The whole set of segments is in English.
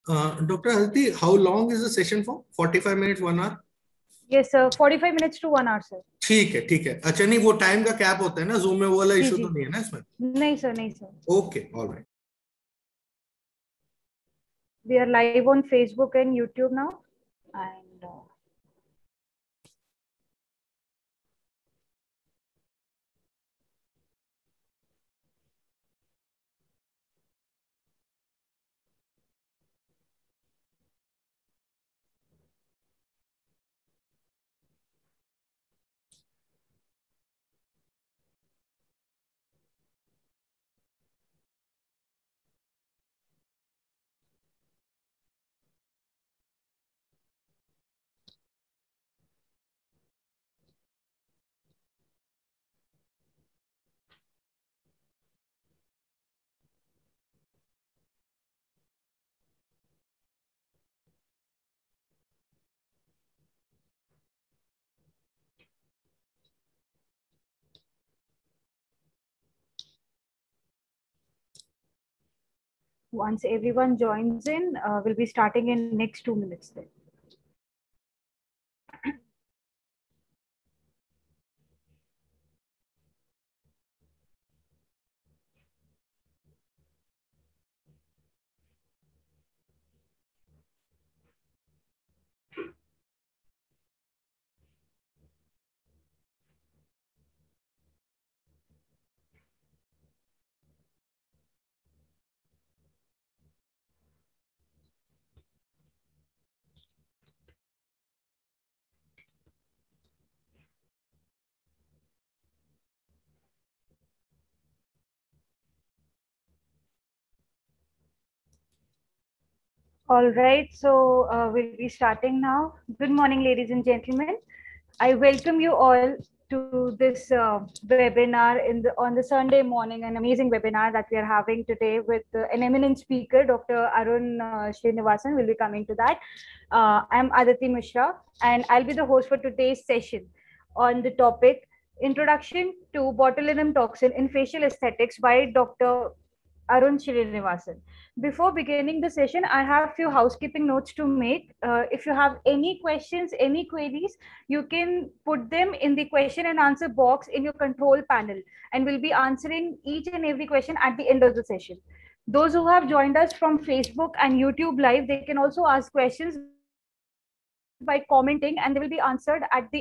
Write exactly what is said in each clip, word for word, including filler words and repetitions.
Uh, Doctor Aditi, how long is the session for? forty-five minutes, one hour? Yes sir, forty-five minutes to one hour sir. ठीक है ठीक है. अच्छा नहीं, वो टाइम का कैप होता है ना जूम में, वो वाला जी इशू जी तो नहीं है ना इसमें? नहीं सर, नहीं sir. Okay, all right. We are live on Facebook and YouTube now, and uh, once everyone joins in, uh, we'll be starting in next two minutes then. All right, so uh, we'll be starting now. Good morning, ladies and gentlemen. I welcome you all to this uh, webinar in the, on the Sunday morning, an amazing webinar that we are having today with uh, an eminent speaker, Doctor Arun uh, Srinivasan. We'll be coming to that. Uh, I'm Aditi Mishra, and I'll be the host for today's session on the topic Introduction to Botulinum Toxin in Facial Aesthetics by Doctor Arun Srinivasan. Before beginning the session, I have few housekeeping notes to make. Uh, if you have any questions, any queries, you can put them in the question and answer box in your control panel, and we'll be answering each and every question at the end of the session. Those who have joined us from Facebook and YouTube Live, they can also ask questions by commenting, and they will be answered at the end of the session.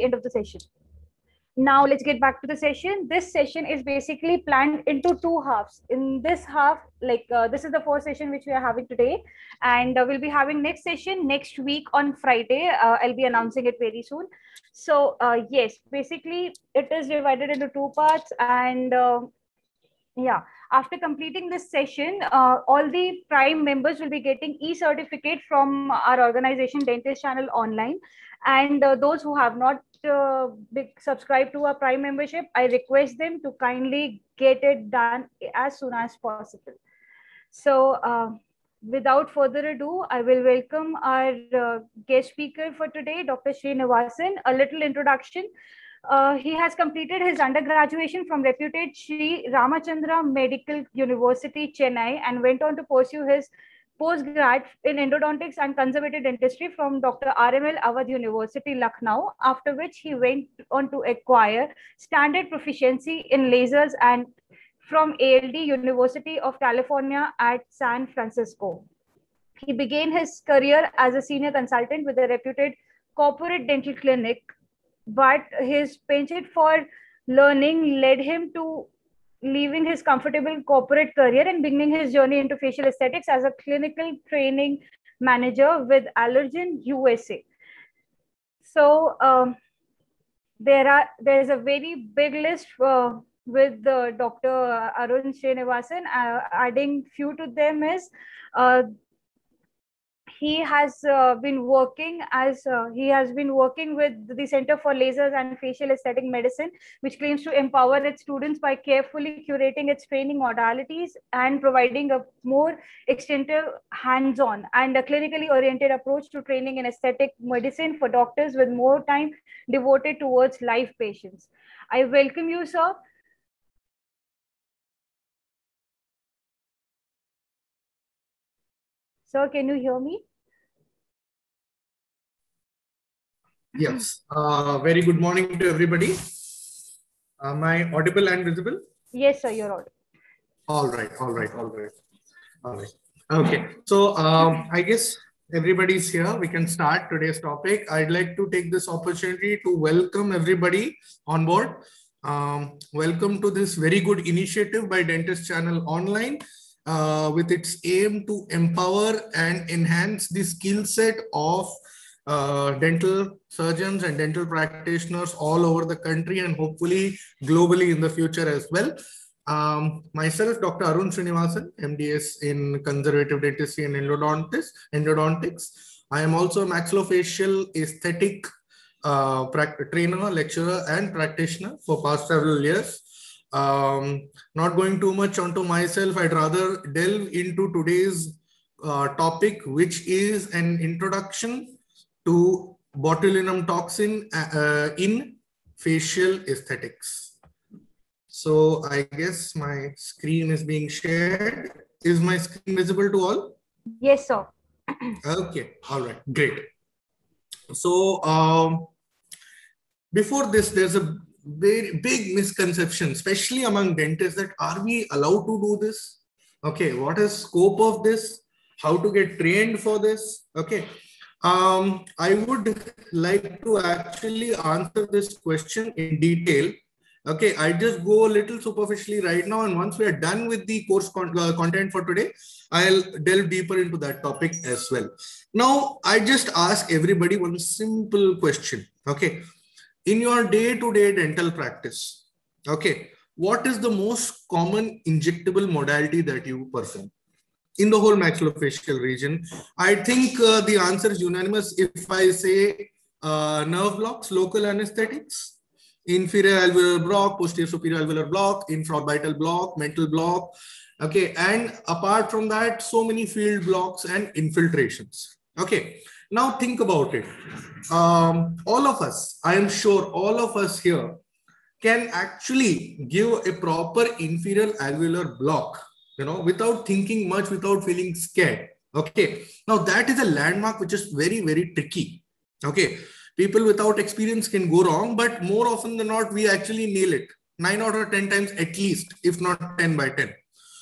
Now let's get back to the session. This session is basically planned into two halves. In this half, like uh, this is the first session which we are having today, and uh, we'll be having next session next week on Friday. uh, I'll be announcing it very soon. So uh, yes, basically it is divided into two parts, and uh, yeah, after completing this session, uh, all the Prime members will be getting e-certificate from our organization Dentist Channel Online. And uh, those who have not uh, be subscribed to our Prime membership, I request them to kindly get it done as soon as possible. So uh, without further ado, I will welcome our uh, guest speaker for today, Doctor Srinivasan. A little introduction. Uh, he has completed his undergraduation from reputed Sri Ramachandra Medical University, Chennai, and went on to pursue his postgrad in endodontics and conservative dentistry from Doctor R M L Awadh University, Lucknow, after which he went on to acquire standard proficiency in lasers and from A L D University of California at San Francisco. He began his career as a senior consultant with a reputed corporate dental clinic, but his penchant for learning led him to leaving his comfortable corporate career and beginning his journey into facial aesthetics as a clinical training manager with Allergen U S A. So um, there are there is a very big list uh, with uh, Doctor Arun Srinivasan. Uh, adding few to them is uh, he has uh, been working as uh, he has been working with the Center for Lasers and Facial Aesthetic Medicine, which claims to empower its students by carefully curating its training modalities and providing a more extensive hands-on and a clinically oriented approach to training in aesthetic medicine for doctors with more time devoted towards live patients. I welcome you, sir. Sir, can you hear me? Yes. Uh, very good morning to everybody. Am I audible and visible? Yes, sir, you're audible. All right. All right. All right. All right. Okay. So um, I guess everybody's here. We can start today's topic. I'd like to take this opportunity to welcome everybody on board. Um, welcome to this very good initiative by Dentist Channel Online uh, with its aim to empower and enhance the skill set of uh, dental surgeons and dental practitioners all over the country and hopefully globally in the future as well. Um, myself, Doctor Arun Srinivasan, M D S in Conservative Dentistry and Endodontics. Endodontics. I am also a maxillofacial aesthetic uh, trainer, lecturer, and practitioner for past several years. Um, not going too much onto myself, I'd rather delve into today's uh, topic, which is an introduction to botulinum toxin uh, in facial aesthetics. So I guess my screen is being shared. Is my screen visible to all? Yes, sir. Okay, all right, great. So um, before this, there's a very big misconception, especially among dentists, that are we allowed to do this? Okay, what is scope of this? How to get trained for this? Okay. Um, I would like to actually answer this question in detail. Okay, I just go a little superficially right now, and once we are done with the course con uh, content for today, I'll delve deeper into that topic as well. Now, I just ask everybody one simple question. Okay, in your day-to-day dental practice, okay, what is the most common injectable modality that you perform in the whole maxillofacial region? I think uh, the answer is unanimous if I say uh, nerve blocks, local anesthetics, inferior alveolar block, posterior superior alveolar block, infraorbital block, mental block. Okay, and apart from that, so many field blocks and infiltrations. Okay, now think about it. Um, all of us, I am sure all of us here can actually give a proper inferior alveolar block, you know, without thinking much, without feeling scared. Okay, now that is a landmark which is very, very tricky. Okay, people without experience can go wrong, but more often than not, we actually nail it nine out of ten times at least, if not ten by ten.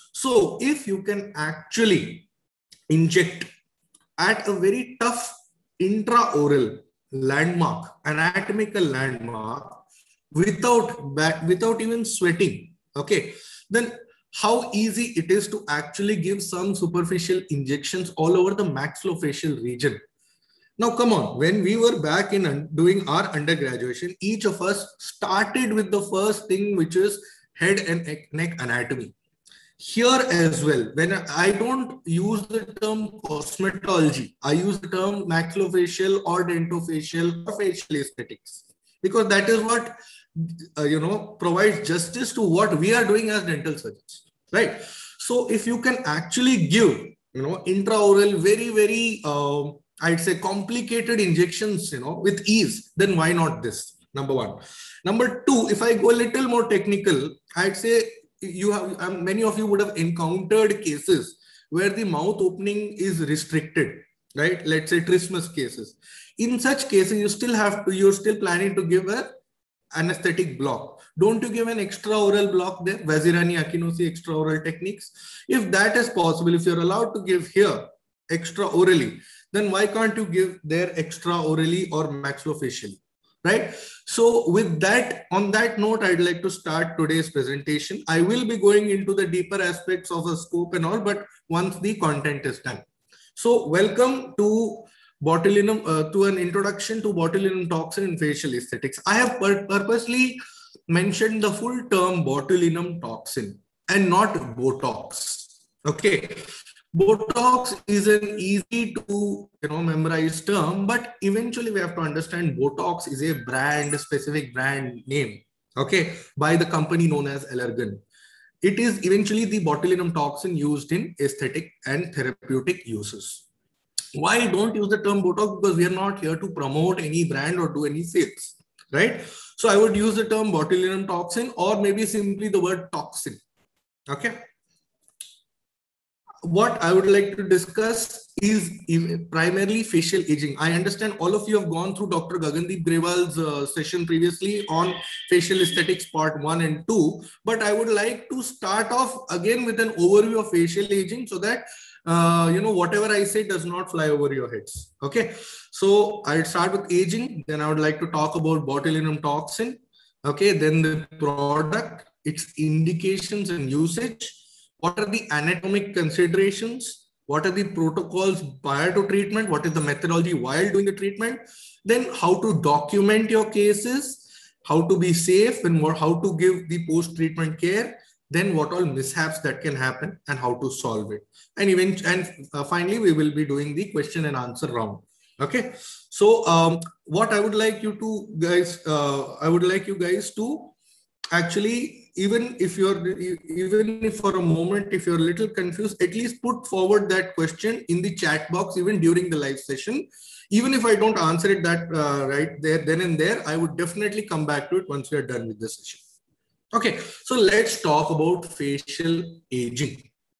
So if you can actually inject at a very tough intraoral landmark, anatomical landmark, without without even sweating, okay, then how easy it is to actually give some superficial injections all over the maxillofacial region. Now, come on, when we were back in doing our undergraduation, each of us started with the first thing, which is head and neck anatomy. Here as well, when I don't use the term cosmetology, I use the term maxillofacial or dentofacial or facial aesthetics, because that is what uh, you know provides justice to what we are doing as dental surgeons, right? So if you can actually give you know intraoral very very uh, I'd say complicated injections, you know, with ease, then why not this? Number one. Number two, if I go a little more technical, I'd say you have um, many of you would have encountered cases where the mouth opening is restricted, right? Let's say trismus cases. In such cases, you still have to, you're still planning to give a anesthetic block. Don't you give an extraoral block there? Vazirani Akinosi extraoral techniques. If that is possible, if you're allowed to give here extraorally, then why can't you give there extraorally or maxillofacially? Right? So with that, on that note, I'd like to start today's presentation. I will be going into the deeper aspects of the scope and all, but once the content is done. So welcome to botulinum, uh, to an introduction to botulinum toxin in facial aesthetics. I have pur purposely mentioned the full term botulinum toxin and not Botox. Okay. Botox is an easy to you know memorize term, but eventually we have to understand Botox is a brand, specific brand name, okay, by the company known as Allergan. It is eventually the botulinum toxin used in aesthetic and therapeutic uses. Why don't use the term Botox? Because we are not here to promote any brand or do any sales, right? So I would use the term botulinum toxin or maybe simply the word toxin, okay? what I would like to discuss is primarily facial aging. I understand all of you have gone through Doctor Gagandeep Grewal's uh, session previously on facial aesthetics part one and two, but I would like to start off again with an overview of facial aging so that uh, you know, whatever I say does not fly over your heads. Okay, so I'll start with aging. Then I would like to talk about botulinum toxin. Okay, then the product, its indications and usage. What are the anatomic considerations? What are the protocols prior to treatment? What is the methodology while doing the treatment? Then how to document your cases, how to be safe, and what, how to give the post-treatment care. Then what all mishaps that can happen and how to solve it. And even and uh, finally, we will be doing the question and answer round. Okay. So um, what I would like you to guys, uh, I would like you guys to actually, even if you're, even if for a moment, if you're a little confused, at least put forward that question in the chat box, even during the live session. Even if I don't answer it that uh, right there, then and there, I would definitely come back to it once we are done with the session. Okay, so let's talk about facial aging.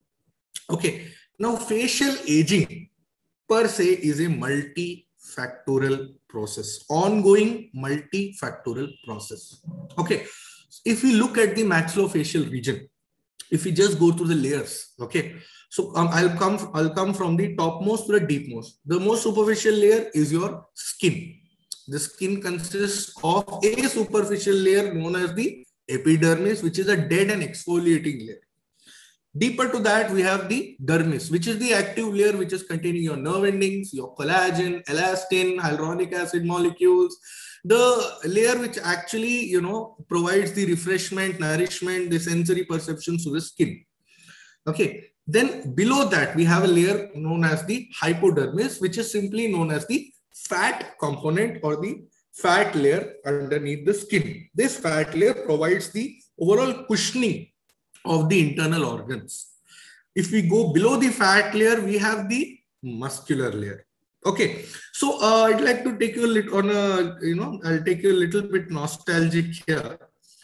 Okay, now facial aging per se is a multifactorial process, ongoing multifactorial process. Okay, if we look at the maxillofacial region, if we just go through the layers, okay, so um, I'll come, I'll come from the topmost to the deepmost. The most superficial layer is your skin. The skin consists of a superficial layer known as the epidermis, which is a dead and exfoliating layer. Deeper to that, we have the dermis, which is the active layer, which is containing your nerve endings, your collagen, elastin, hyaluronic acid molecules, the layer which actually, you know, provides the refreshment, nourishment, the sensory perceptions to the skin. Okay. Then below that, we have a layer known as the hypodermis, which is simply known as the fat component or the fat layer underneath the skin. This fat layer provides the overall cushioning of the internal organs. If we go below the fat layer, we have the muscular layer. Okay, so uh, I'd like to take you a little on a, you know, I'll take you a little bit nostalgic here.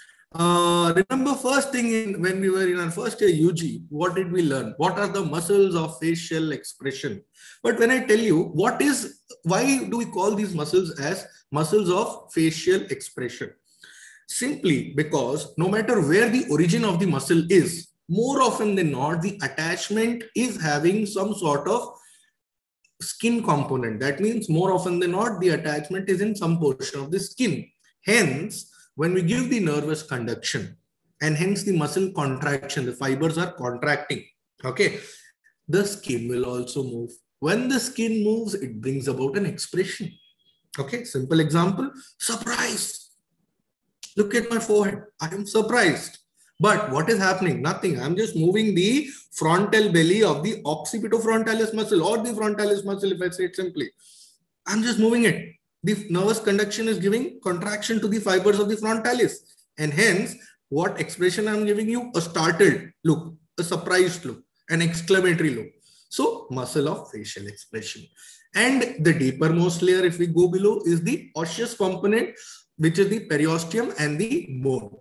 Uh, remember first thing in, when we were in our first year U G, what did we learn? What are the muscles of facial expression? But when I tell you what is, why do we call these muscles as muscles of facial expression? Simply because no matter where the origin of the muscle is, more often than not, the attachment is having some sort of skin component. That means more often than not, the attachment is in some portion of the skin. Hence, when we give the nervous conduction and hence the muscle contraction, the fibers are contracting. Okay, the skin will also move. When the skin moves, it brings about an expression. Okay, simple example, surprise. Look at my forehead. I am surprised. But what is happening? Nothing. I'm just moving the frontal belly of the occipitofrontalis muscle or the frontalis muscle, if I say it simply. I'm just moving it. The nervous conduction is giving contraction to the fibers of the frontalis. And hence, what expression I'm giving you? A startled look, a surprised look, an exclamatory look. So, muscle of facial expression. And the deepermost layer, if we go below, is the osseous component, which is the periosteum and the bone.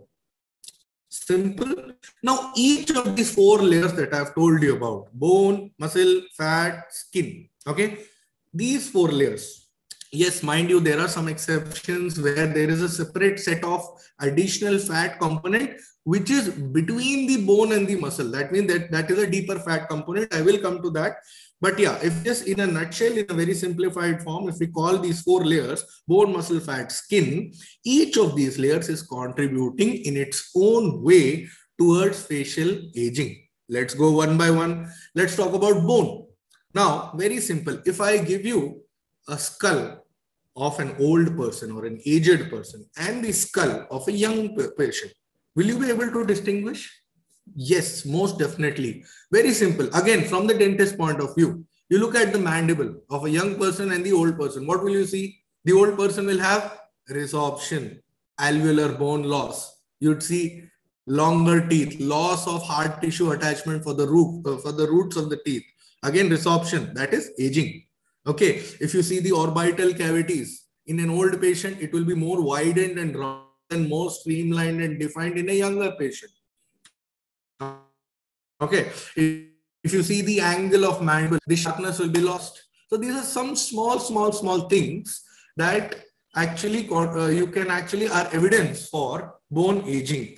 Simple. Now, each of these four layers that I've told you about, bone, muscle, fat, skin, okay? These four layers. Yes, mind you, there are some exceptions where there is a separate set of additional fat component, which is between the bone and the muscle. That means that that is a deeper fat component. I will come to that. But yeah, if just in a nutshell, in a very simplified form, if we call these four layers, bone, muscle, fat, skin, each of these layers is contributing in its own way towards facial aging. Let's go one by one. Let's talk about bone. Now, very simple. If I give you a skull of an old person or an aged person and the skull of a young patient, will you be able to distinguish? Yes, most definitely. Very simple. Again, from the dentist point of view, you look at the mandible of a young person and the old person. What will you see? The old person will have resorption, alveolar bone loss. You'd see longer teeth, loss of hard tissue attachment for the root, uh, for the roots of the teeth. Again, resorption, that is aging. Okay, if you see the orbital cavities in an old patient, it will be more widened and round and more streamlined and defined in a younger patient. Okay, If you see the angle of mandible, the sharpness will be lost. So these are some small, small, small things that actually uh, you can actually are evidence for bone aging.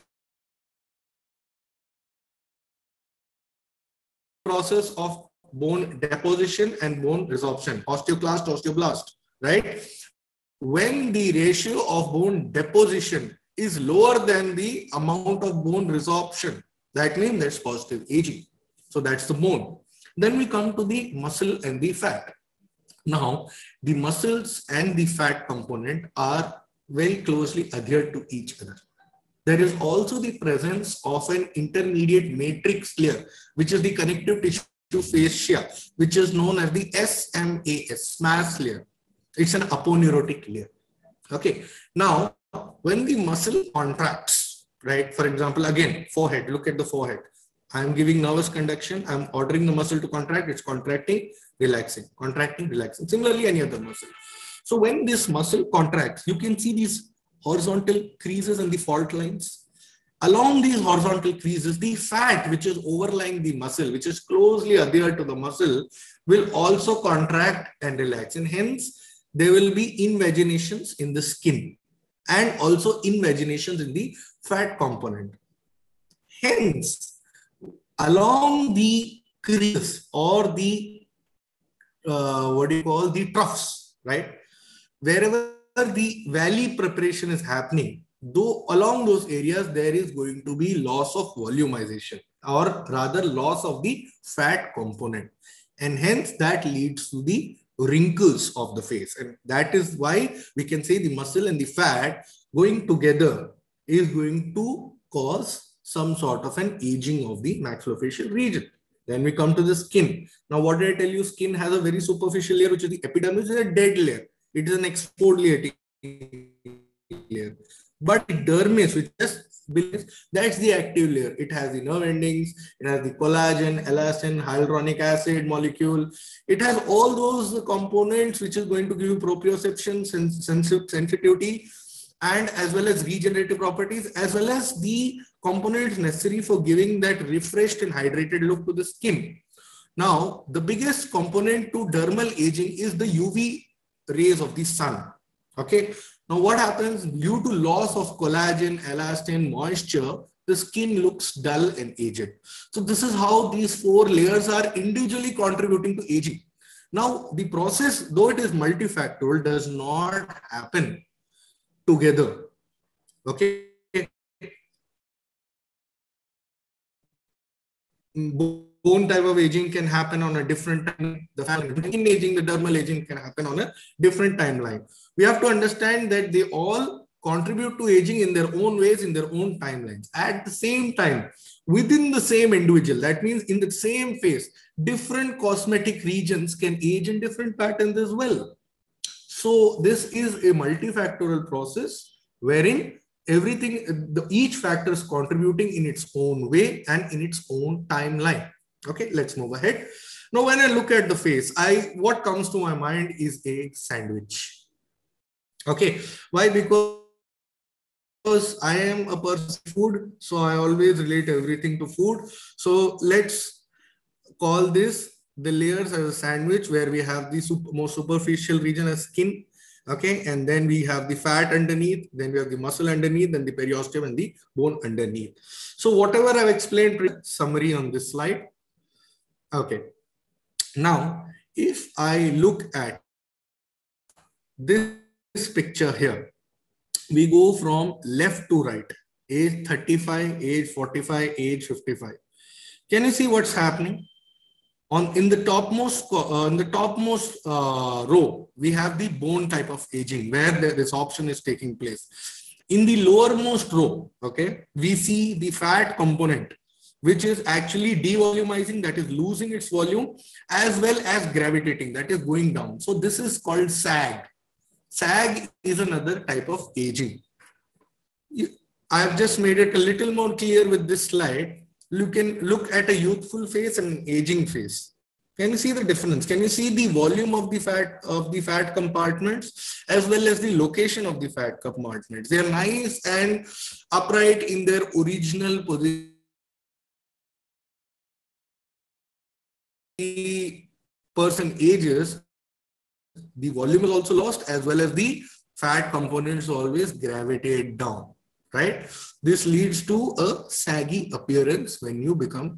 Process of bone deposition and bone resorption, osteoclast, osteoblast, right? When the ratio of bone deposition is lower than the amount of bone resorption, that means there's positive aging. So that's the bone. Then we come to the muscle and the fat. Now, the muscles and the fat component are very closely adhered to each other. There is also the presence of an intermediate matrix layer, which is the connective tissue fascia, which is known as the S M A S, S M A S layer. It's an aponeurotic layer. Okay. Now, when the muscle contracts, right? For example, again, forehead, look at the forehead. I'm giving nervous conduction. I'm ordering the muscle to contract. It's contracting, relaxing, contracting, relaxing. Similarly, any other muscle. So when this muscle contracts, you can see these horizontal creases and the fault lines. Along these horizontal creases, the fat which is overlying the muscle, which is closely adhered to the muscle, will also contract and relax. And hence, there will be invaginations in the skin and also invaginations in the fat component. Hence, along the creases or the, uh, what do you call, the troughs, right? Wherever the valley preparation is happening, though along those areas, there is going to be loss of volumization, or rather loss of the fat component. And hence that leads to the wrinkles of the face. And that is why we can say the muscle and the fat going together is going to cause some sort of an aging of the maxillofacial region. Then we come to the skin. Now, what did I tell you? Skin has a very superficial layer, which is the epidermis, which is a dead layer. It is an exfoliating layer. But the dermis, which is that's the active layer. It has the nerve endings, it has the collagen, elastin, hyaluronic acid molecule. It has all those components which is going to give you proprioception, sens sensitivity, and as well as regenerative properties, as well as the components necessary for giving that refreshed and hydrated look to the skin. Now, the biggest component to dermal aging is the U V rays of the sun. Okay. Now, what happens due to loss of collagen, elastin, moisture, the skin looks dull and aged. So this is how these four layers are individually contributing to aging. Now, the process, though it is multifactorial, does not happen together. Okay. Bone type of aging can happen on a different time. The skin aging, the dermal aging can happen on a different timeline. We have to understand that they all contribute to aging in their own ways, in their own timelines. At the same time, within the same individual, that means in the same face, different cosmetic regions can age in different patterns as well. So this is a multifactorial process wherein everything, the, each factor is contributing in its own way and in its own timeline. Okay, let's move ahead. Now, when I look at the face, I what comes to my mind is a sandwich. Okay, why? Because I am a person of food, so I always relate everything to food. So let's call this the layers as a sandwich, where we have the super, most superficial region as skin. Okay, and then we have the fat underneath, then we have the muscle underneath, then the periosteum and the bone underneath. So whatever I've explained, summary on this slide. Okay, now if I look at this picture here, we go from left to right, age thirty-five, age forty-five, age fifty-five. Can you see what's happening? On in the topmost uh, in the topmost uh, row, we have the bone type of aging where the resorption is taking place. In the lowermost row, okay, we see the fat component, which is actually devolumizing, that is losing its volume, as well as gravitating, that is going down. So this is called sag. Sag is another type of aging. I have just made it a little more clear with this slide. You can look at a youthful face and an aging face. Can you see the difference? Can you see the volume of the fat of the fat compartments as well as the location of the fat compartments? They are nice and upright in their original position. the person ages, the volume is also lost, as well as the fat components always gravitate down, right? This leads to a saggy appearance when you become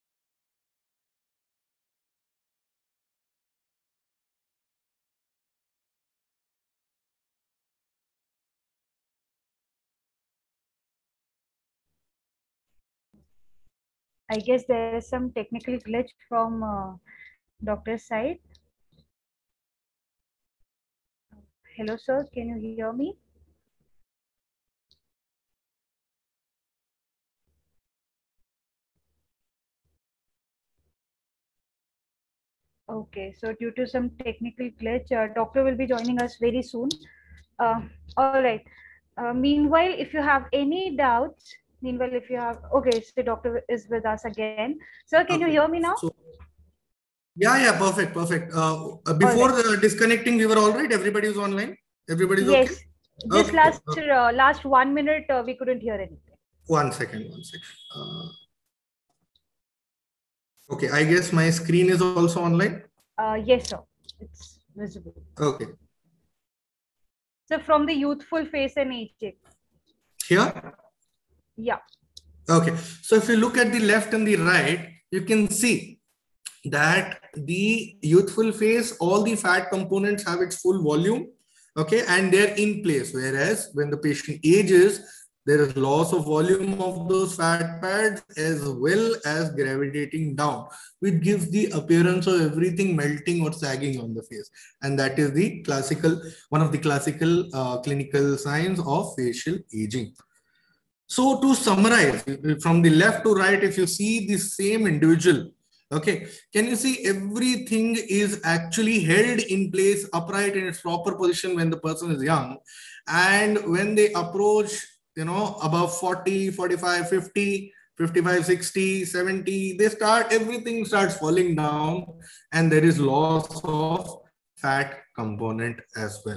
I guess there is some technical glitch from uh, doctor's side. Hello, sir. Can you hear me? Okay, so due to some technical glitch, uh, doctor will be joining us very soon. Uh, all right. Uh, meanwhile, if you have any doubts, meanwhile, if you have, okay, so doctor is with us again. Sir, can okay. you hear me now? So, yeah, yeah, perfect, perfect. Uh, before right. the disconnecting, we were all right. Everybody is online. Everybody's yes. okay. Just okay. last okay. Uh, last one minute, uh, we couldn't hear anything. One second, one second. Uh, okay, I guess my screen is also online. Uh, yes, sir. It's visible. Okay. So from the youthful face and aging. Here? Yeah. Okay. So if you look at the left and the right, you can see that the youthful face, all the fat components have its full volume. Okay. And they're in place. Whereas when the patient ages, there is loss of volume of those fat pads as well as gravitating down, which gives the appearance of everything melting or sagging on the face. And that is the classical, one of the classical uh, clinical signs of facial aging. So to summarize, from the left to right, if you see the same individual, okay, can you see everything is actually held in place upright in its proper position when the person is young. And when they approach, you know, above forty, forty-five, fifty, fifty-five, sixty, seventy, they start, everything starts falling down and there is loss of fat component as well.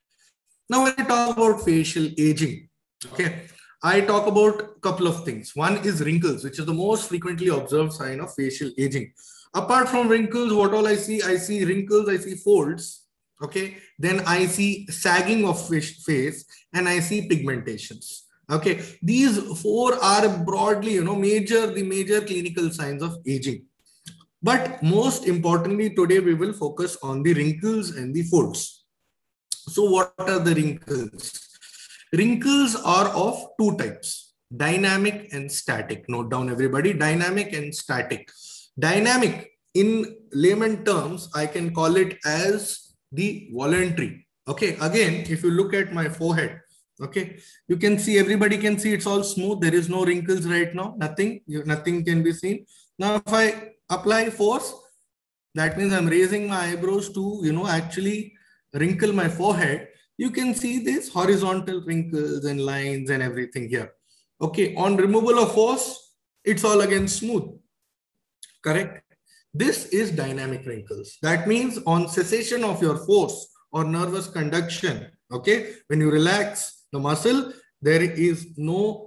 Now, when I talk about facial aging, okay, I talk about a couple of things. One is wrinkles, which is the most frequently observed sign of facial aging. Apart from wrinkles, what all I see? I see wrinkles, I see folds, okay? Then I see sagging of face and I see pigmentations. Okay, these four are broadly, you know, major, the major clinical signs of aging. But most importantly, today we will focus on the wrinkles and the folds. So what are the wrinkles? Wrinkles are of two types, dynamic and static. Note down everybody, dynamic and static. Dynamic, in layman terms, I can call it as the voluntary. Okay, again, if you look at my forehead, okay, you can see, everybody can see it's all smooth. There is no wrinkles right now, nothing, nothing can be seen. Now, if I apply force, that means I'm raising my eyebrows to, you know, actually wrinkle my forehead. You can see this horizontal wrinkles and lines and everything here. Okay, on removal of force, it's all again smooth. Correct? This is dynamic wrinkles. That means on cessation of your force or nervous conduction, okay, when you relax the muscle, there is no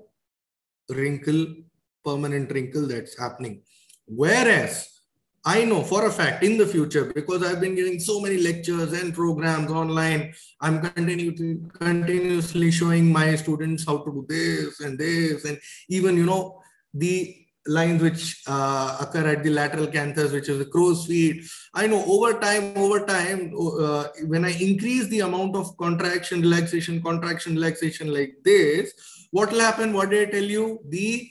wrinkle, permanent wrinkle that's happening. Whereas I know for a fact in the future, because I've been giving so many lectures and programs online, I'm continuously, continuously showing my students how to do this and this, and even, you know, the lines which uh, occur at the lateral canthus, which is the crow's feet. I know over time, over time, uh, when I increase the amount of contraction, relaxation, contraction, relaxation like this, what will happen? What did I tell you? The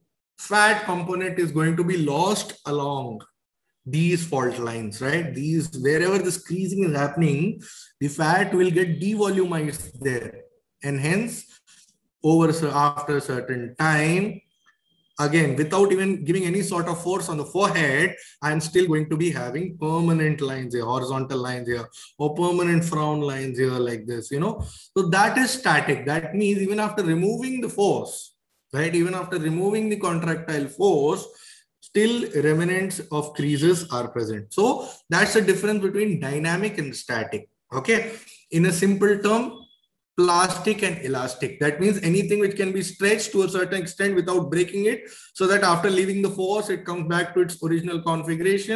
fat component is going to be lost along these fault lines, right? These, wherever this creasing is happening, the fat will get devolumized there. And hence, over after a certain time, again, without even giving any sort of force on the forehead, I'm still going to be having permanent lines here, horizontal lines here, or permanent frown lines here like this, you know. So that is static. That means even after removing the force, right? Even after removing the contractile force, still remnants of creases are present. So that's the difference between dynamic and static. Okay. In a simple term, plastic and elastic. That means anything which can be stretched to a certain extent without breaking it, so that after leaving the force, it comes back to its original configuration.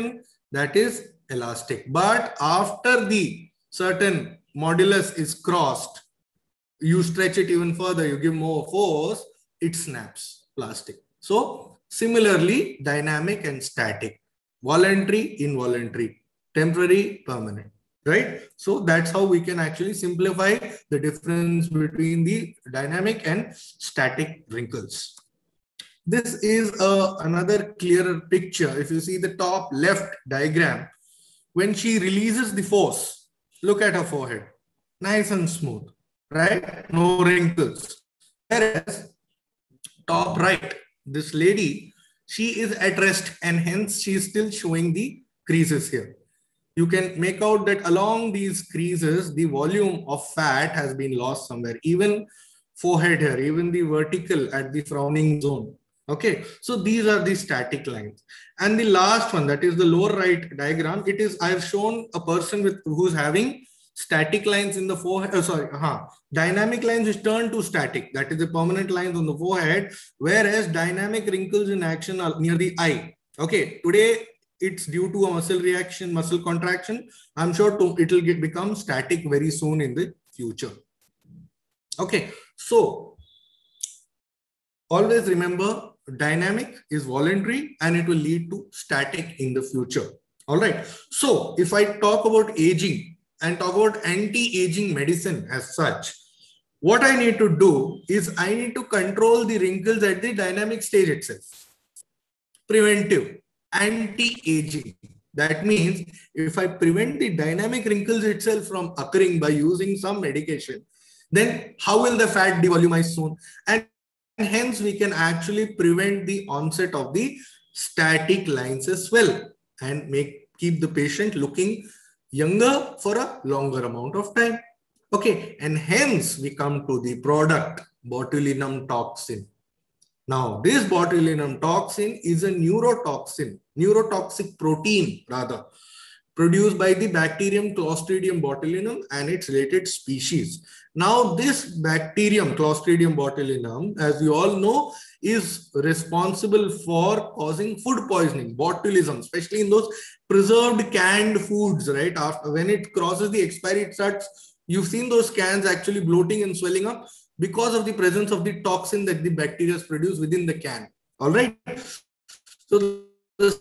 that is elastic. But after the certain modulus is crossed, you stretch it even further, you give more force, it snaps plastic. So similarly, dynamic and static, voluntary, involuntary, temporary, permanent, right? So that's how we can actually simplify the difference between the dynamic and static wrinkles. This is a, another clearer picture. If you see the top left diagram, when she releases the force, look at her forehead, nice and smooth, right? No wrinkles. Whereas top right, this lady, she is at rest and hence she is still showing the creases here. You can make out that along these creases, the volume of fat has been lost somewhere, even forehead here, even the vertical at the frowning zone. Okay, so these are the static lines. And the last one, that is the lower right diagram, it is, I have shown a person with who's having static lines in the forehead, oh, sorry, uh-huh. dynamic lines which turn to static, that is the permanent lines on the forehead, whereas dynamic wrinkles in action are near the eye. Okay, today it's due to a muscle reaction, muscle contraction. I'm sure to, it will get, become static very soon in the future. Okay, so always remember, dynamic is voluntary and it will lead to static in the future. All right. So if I talk about aging and talk about anti-aging medicine as such, what I need to do is I need to control the wrinkles at the dynamic stage itself. Preventive, anti-aging. That means if I prevent the dynamic wrinkles itself from occurring by using some medication, then how will the fat devolumize soon? And hence we can actually prevent the onset of the static lines as well and make keep the patient looking younger for a longer amount of time. Okay, and hence we come to the product botulinum toxin. Now this botulinum toxin is a neurotoxin, neurotoxic protein rather, produced by the bacterium Clostridium botulinum and its related species. Now this bacterium Clostridium botulinum, as you all know, is responsible for causing food poisoning, botulism, especially in those preserved canned foods, right? After, when it crosses the expiry, it starts, you've seen those cans actually bloating and swelling up because of the presence of the toxin that the bacteria produce within the can. All right. So the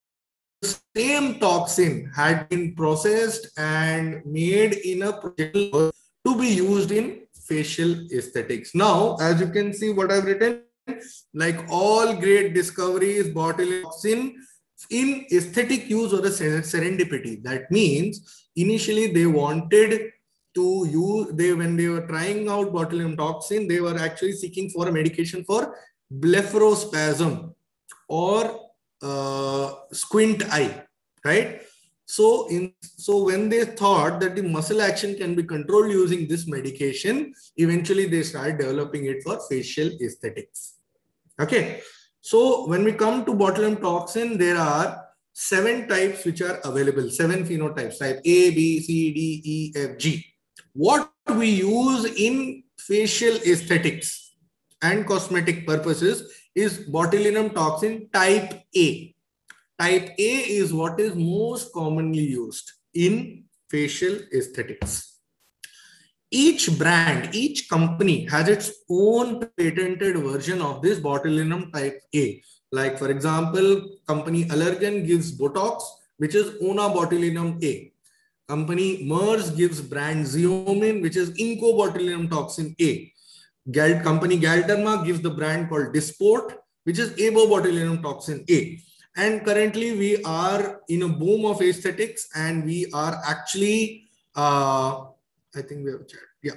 same toxin had been processed and made in a projectile to be used in facial aesthetics. Now, as you can see what I've written, like all great discoveries, botulinum toxin in aesthetic use or a serendipity. That means initially they wanted to use, they when they were trying out botulinum toxin, they were actually seeking for a medication for blepharospasm or uh, squint eye, right? So, in, so when they thought that the muscle action can be controlled using this medication, eventually they started developing it for facial aesthetics. Okay. So when we come to botulinum toxin, there are seven types which are available, seven phenotypes, type A, B, C, D, E, F, G. What we use in facial aesthetics and cosmetic purposes is botulinum toxin type A. Type A is what is most commonly used in facial aesthetics. Each brand, each company has its own patented version of this botulinum type A. Like for example, company Allergan gives Botox, which is Ona botulinum A. Company Merz gives brand Xeomin, which is Inco botulinum toxin A. Gal company Galderma gives the brand called Dysport, which is Abo botulinum toxin A. And currently we are in a boom of aesthetics and we are actually, uh, I think we have a chat. Yeah.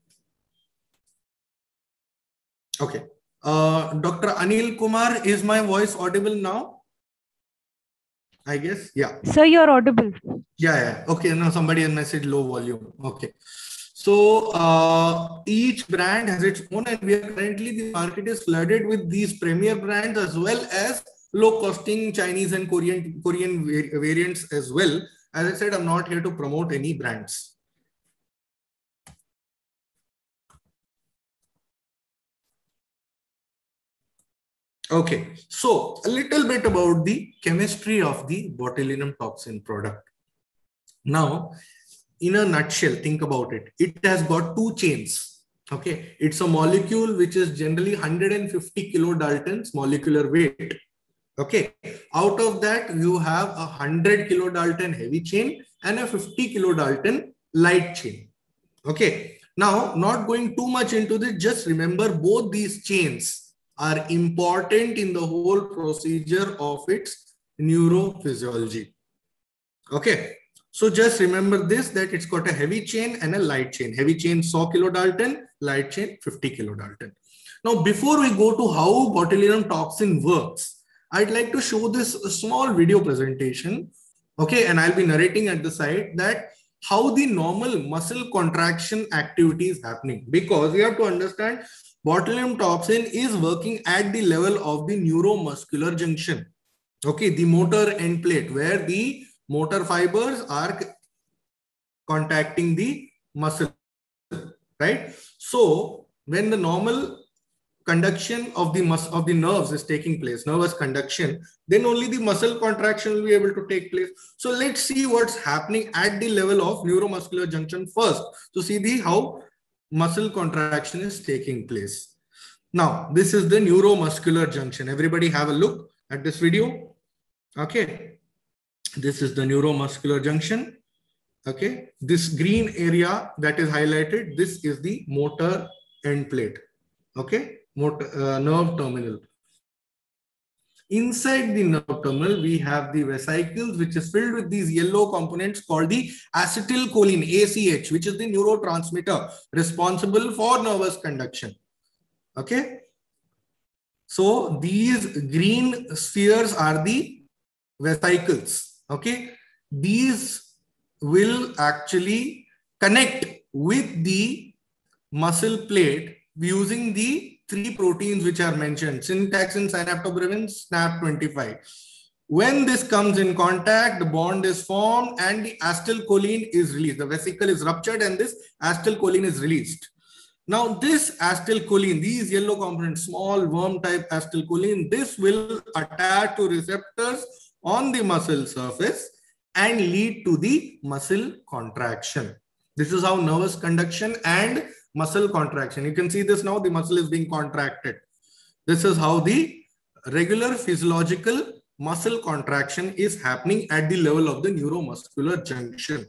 Okay. Uh, Doctor Anil Kumar, is my voice audible now? I guess. Yeah. So you're audible. Yeah. yeah. Okay. Now somebody has messaged low volume. Okay. So uh, each brand has its own, and we are currently, the market is flooded with these premier brands as well as low costing Chinese and Korean Korean variants as well. As I said, I'm not here to promote any brands. Okay, so a little bit about the chemistry of the botulinum toxin product. Now, in a nutshell, think about it. It has got two chains. Okay, it's a molecule which is generally one hundred fifty kilodaltons molecular weight. Okay, out of that, you have a one hundred kilodalton heavy chain and a fifty kilodalton light chain. Okay, now not going too much into this, just remember both these chains are important in the whole procedure of its neurophysiology. Okay, so just remember this, that it's got a heavy chain and a light chain. Heavy chain one hundred kilodalton, light chain fifty kilodalton. Now, before we go to how botulinum toxin works, I'd like to show this small video presentation. Okay, and I'll be narrating at the side that how the normal muscle contraction activity is happening, because we have to understand botulinum toxin is working at the level of the neuromuscular junction. Okay, the motor end plate, where the motor fibers are contacting the muscle, right? So when the normal conduction of the mus of the nerves is taking place, nervous conduction, then only the muscle contraction will be able to take place. So let's see what's happening at the level of neuromuscular junction first, to see the how muscle contraction is taking place. Now, this is the neuromuscular junction. Everybody have a look at this video. Okay, this is the neuromuscular junction. Okay, this green area that is highlighted, this is the motor end plate. Okay, motor uh, nerve terminal. Inside the nerve terminal, we have the vesicles, which is filled with these yellow components called the acetylcholine, A C H, which is the neurotransmitter responsible for nervous conduction. Okay, so these green spheres are the vesicles. Okay, these will actually connect with the muscle plate using the three proteins which are mentioned: syntaxin, synaptobremin, S N A P twenty-five. When this comes in contact, the bond is formed and the acetylcholine is released. The vesicle is ruptured and this acetylcholine is released. Now, this acetylcholine, these yellow components, small worm type acetylcholine, this will attach to receptors on the muscle surface and lead to the muscle contraction. This is how nervous conduction and muscle contraction. You can see this now, the muscle is being contracted. This is how the regular physiological muscle contraction is happening at the level of the neuromuscular junction.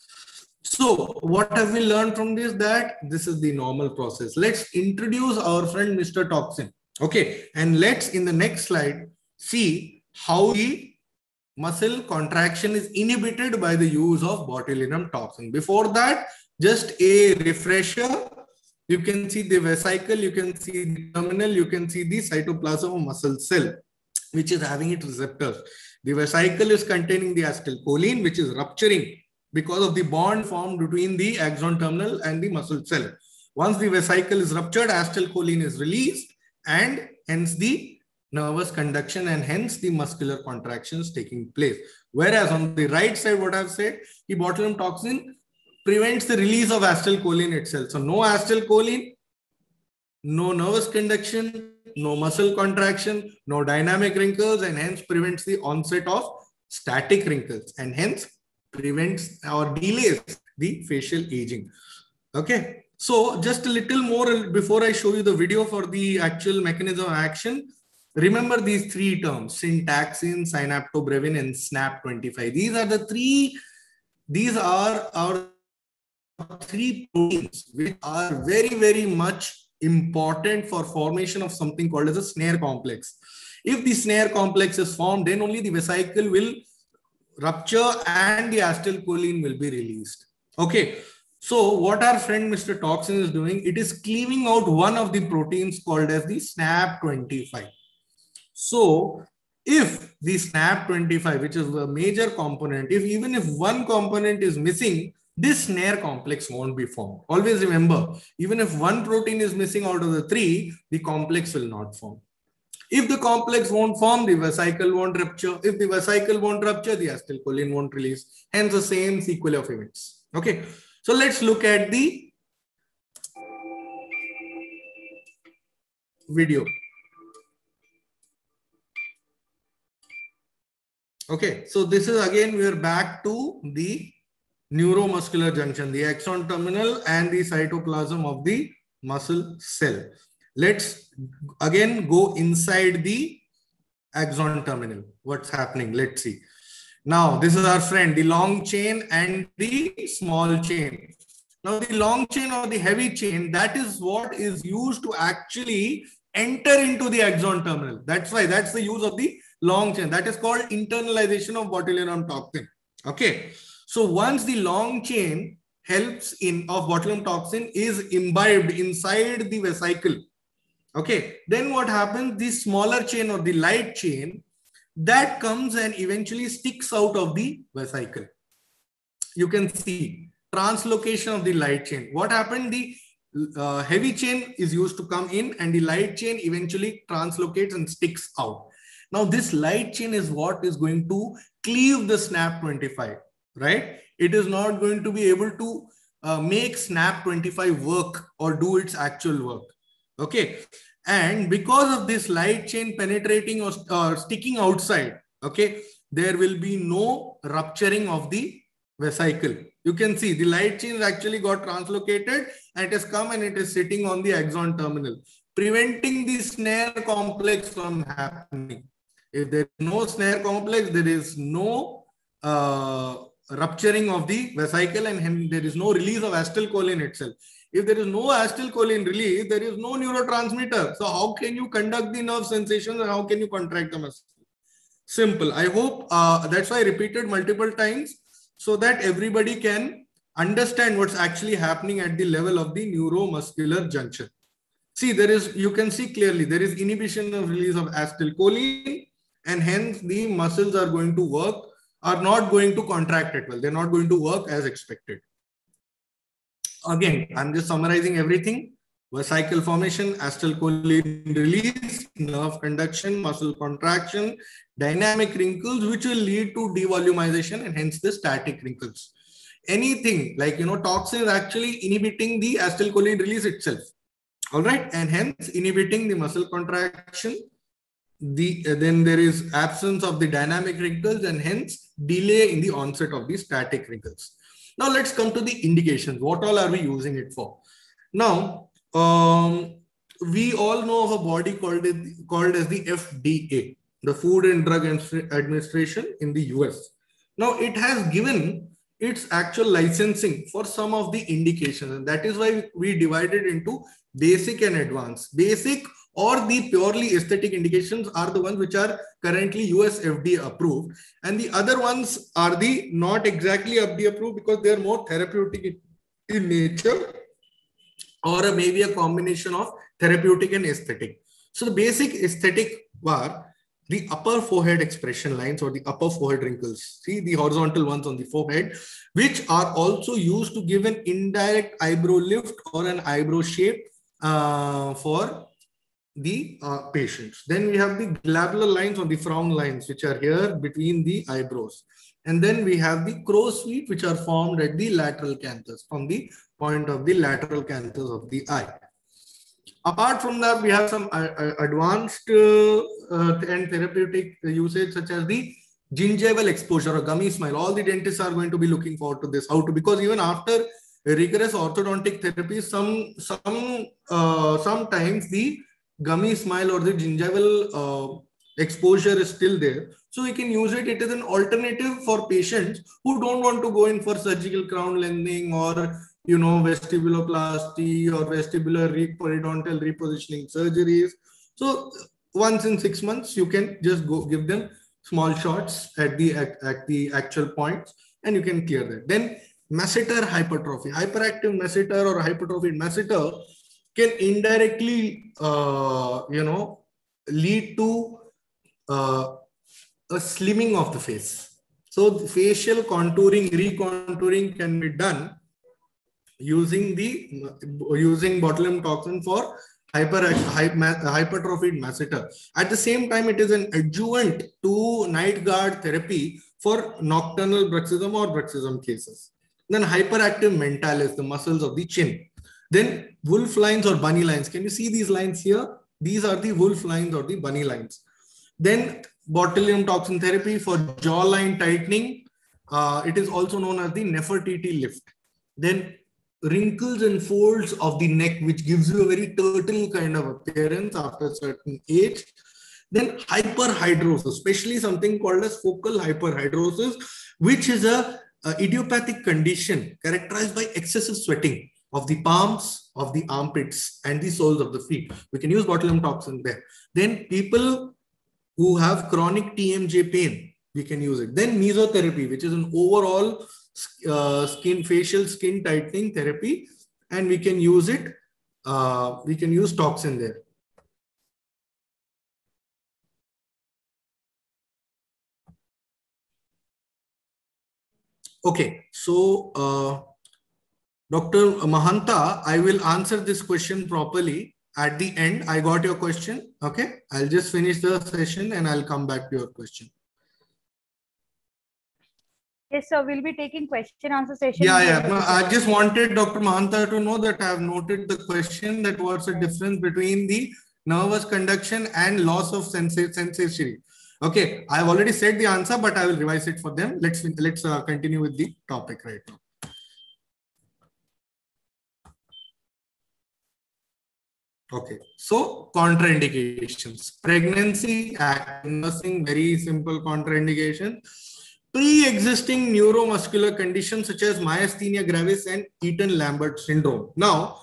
So what have we learned from this? That this is the normal process. Let's introduce our friend Mister Toxin. Okay, and let's in the next slide see how the muscle contraction is inhibited by the use of botulinum toxin. Before that, just a refresher. You can see the vesicle, you can see the terminal, you can see the cytoplasm of muscle cell, which is having its receptors. The vesicle is containing the acetylcholine, which is rupturing because of the bond formed between the axon terminal and the muscle cell. Once the vesicle is ruptured, acetylcholine is released and hence the nervous conduction and hence the muscular contractions taking place. Whereas on the right side, what I've said, the botulinum toxin prevents the release of acetylcholine itself. So no acetylcholine, no nervous conduction, no muscle contraction, no dynamic wrinkles, and hence prevents the onset of static wrinkles and hence prevents or delays the facial aging. Okay, so just a little more before I show you the video for the actual mechanism of action. Remember these three terms: syntaxin, synaptobremin, and S N A P twenty-five. These are the three, these are our three proteins which are very, very much important for formation of something called as a snare complex. If the snare complex is formed, then only the vesicle will rupture and the acetylcholine will be released. Okay, so what our friend Mister Toxin is doing, it is cleaving out one of the proteins called as the S N A P twenty-five. So if the S N A P twenty-five, which is the major component, if even if one component is missing, this snare complex won't be formed. Always remember, even if one protein is missing out of the three, the complex will not form. If the complex won't form, the vesicle won't rupture. If the vesicle won't rupture, the acetylcholine won't release. Hence the same sequel of events. Okay, so let's look at the video. Okay, so this is again, we are back to the neuromuscular junction, the axon terminal and the cytoplasm of the muscle cell. Let's again go inside the axon terminal. What's happening? Let's see. Now, this is our friend, the long chain and the small chain. Now, the long chain or the heavy chain, that is what is used to actually enter into the axon terminal. That's why, that's the use of the long chain. That is called internalization of botulinum toxin. Okay. So once the long chain helps in of botulinum toxin is imbibed inside the vesicle. Okay. Then what happens? The smaller chain or the light chain that comes and eventually sticks out of the vesicle. You can see translocation of the light chain. What happened? The uh, heavy chain is used to come in and the light chain eventually translocates and sticks out. Now this light chain is what is going to cleave the SNAP twenty-five, right? It is not going to be able to uh, make SNAP twenty-five work or do its actual work. Okay. And because of this light chain penetrating or uh, sticking outside, okay, there will be no rupturing of the vesicle. You can see the light chain actually got translocated and it has come and it is sitting on the axon terminal, preventing the snare complex from happening. If there is no snare complex, there is no uh, rupturing of the vesicle and hence there is no release of acetylcholine itself. If there is no acetylcholine release, there is no neurotransmitter. So how can you conduct the nerve sensations and how can you contract the muscle? Simple. I hope uh, that's why I repeated multiple times so that everybody can understand what's actually happening at the level of the neuromuscular junction. See, there is, you can see clearly, there is inhibition of release of acetylcholine and hence the muscles are going to work, are not going to contract it well. They're not going to work as expected. Again, I'm just summarizing everything. Vesicle formation, acetylcholine release, nerve conduction, muscle contraction, dynamic wrinkles, which will lead to devolumization and hence the static wrinkles. Anything like, you know, toxin is actually inhibiting the acetylcholine release itself. All right. And hence inhibiting the muscle contraction. The, uh, then there is absence of the dynamic wrinkles and hence delay in the onset of the static wrinkles. Now let's come to the indications. What all are we using it for? Now, um, we all know of a body called, it, called as the F D A, the Food and Drug Administration in the U S. Now it has given its actual licensing for some of the indications. And that is why we divided into basic and advanced. Basic or the purely aesthetic indications are the ones which are currently U S F D A approved. And the other ones are the not exactly F D A approved because they are more therapeutic in nature or maybe a combination of therapeutic and aesthetic. So the basic aesthetic were the upper forehead expression lines or the upper forehead wrinkles. See the horizontal ones on the forehead, which are also used to give an indirect eyebrow lift or an eyebrow shape uh, for the uh, patients. Then we have the glabellar lines or the frown lines, which are here between the eyebrows. And then we have the crow's feet, which are formed at the lateral canthus, from the point of the lateral canthus of the eye. Apart from that, we have some uh, advanced uh, uh, and therapeutic usage, such as the gingival exposure or gummy smile. All the dentists are going to be looking forward to this. How to, because even after rigorous orthodontic therapy, some, some, uh, sometimes the gummy smile or the gingival uh, exposure is still there. So we can use it. It is an alternative for patients who don't want to go in for surgical crown lengthening or, you know, vestibuloplasty or vestibular re periodontal repositioning surgeries. So once in six months, you can just go give them small shots at the, at, at the actual points and you can clear that. Then masseter hypertrophy, hyperactive masseter or hypertrophied masseter can indirectly, uh, you know, lead to uh, a slimming of the face. So the facial contouring, recontouring can be done using the using botulinum toxin for hyper, hypertrophied masseter. At the same time, it is an adjuvant to night guard therapy for nocturnal bruxism or bruxism cases. Then hyperactive mentalis, the muscles of the chin. Then wolf lines or bunny lines. Can you see these lines here? These are the wolf lines or the bunny lines. Then botulinum toxin therapy for jawline tightening. Uh, it is also known as the Nefertiti lift. Then wrinkles and folds of the neck, which gives you a very turtle kind of appearance after a certain age. Then hyperhidrosis, especially something called as focal hyperhidrosis, which is a, a idiopathic condition characterized by excessive sweating of the palms, of the armpits, and the soles of the feet. We can use botulinum toxin there. Then people who have chronic T M J pain, we can use it. Then mesotherapy, which is an overall uh, skin, facial skin tightening therapy, and we can use it. Uh, we can use toxin there. Okay, so uh, Doctor Mahanta, I will answer this question properly at the end. I got your question. Okay, I'll just finish the session and I'll come back to your question. Yes, so we'll be taking question answer session. Yeah, yeah. No, I just wanted Doctor Mahanta to know that I have noted the question, that what's the difference between the nervous conduction and loss of sensation. Okay, I've already said the answer, but I will revise it for them. Let's let's uh, continue with the topic right now. Okay, so contraindications. Pregnancy, nursing, very simple contraindication. Pre-existing neuromuscular conditions such as myasthenia gravis and Eaton-Lambert syndrome. Now,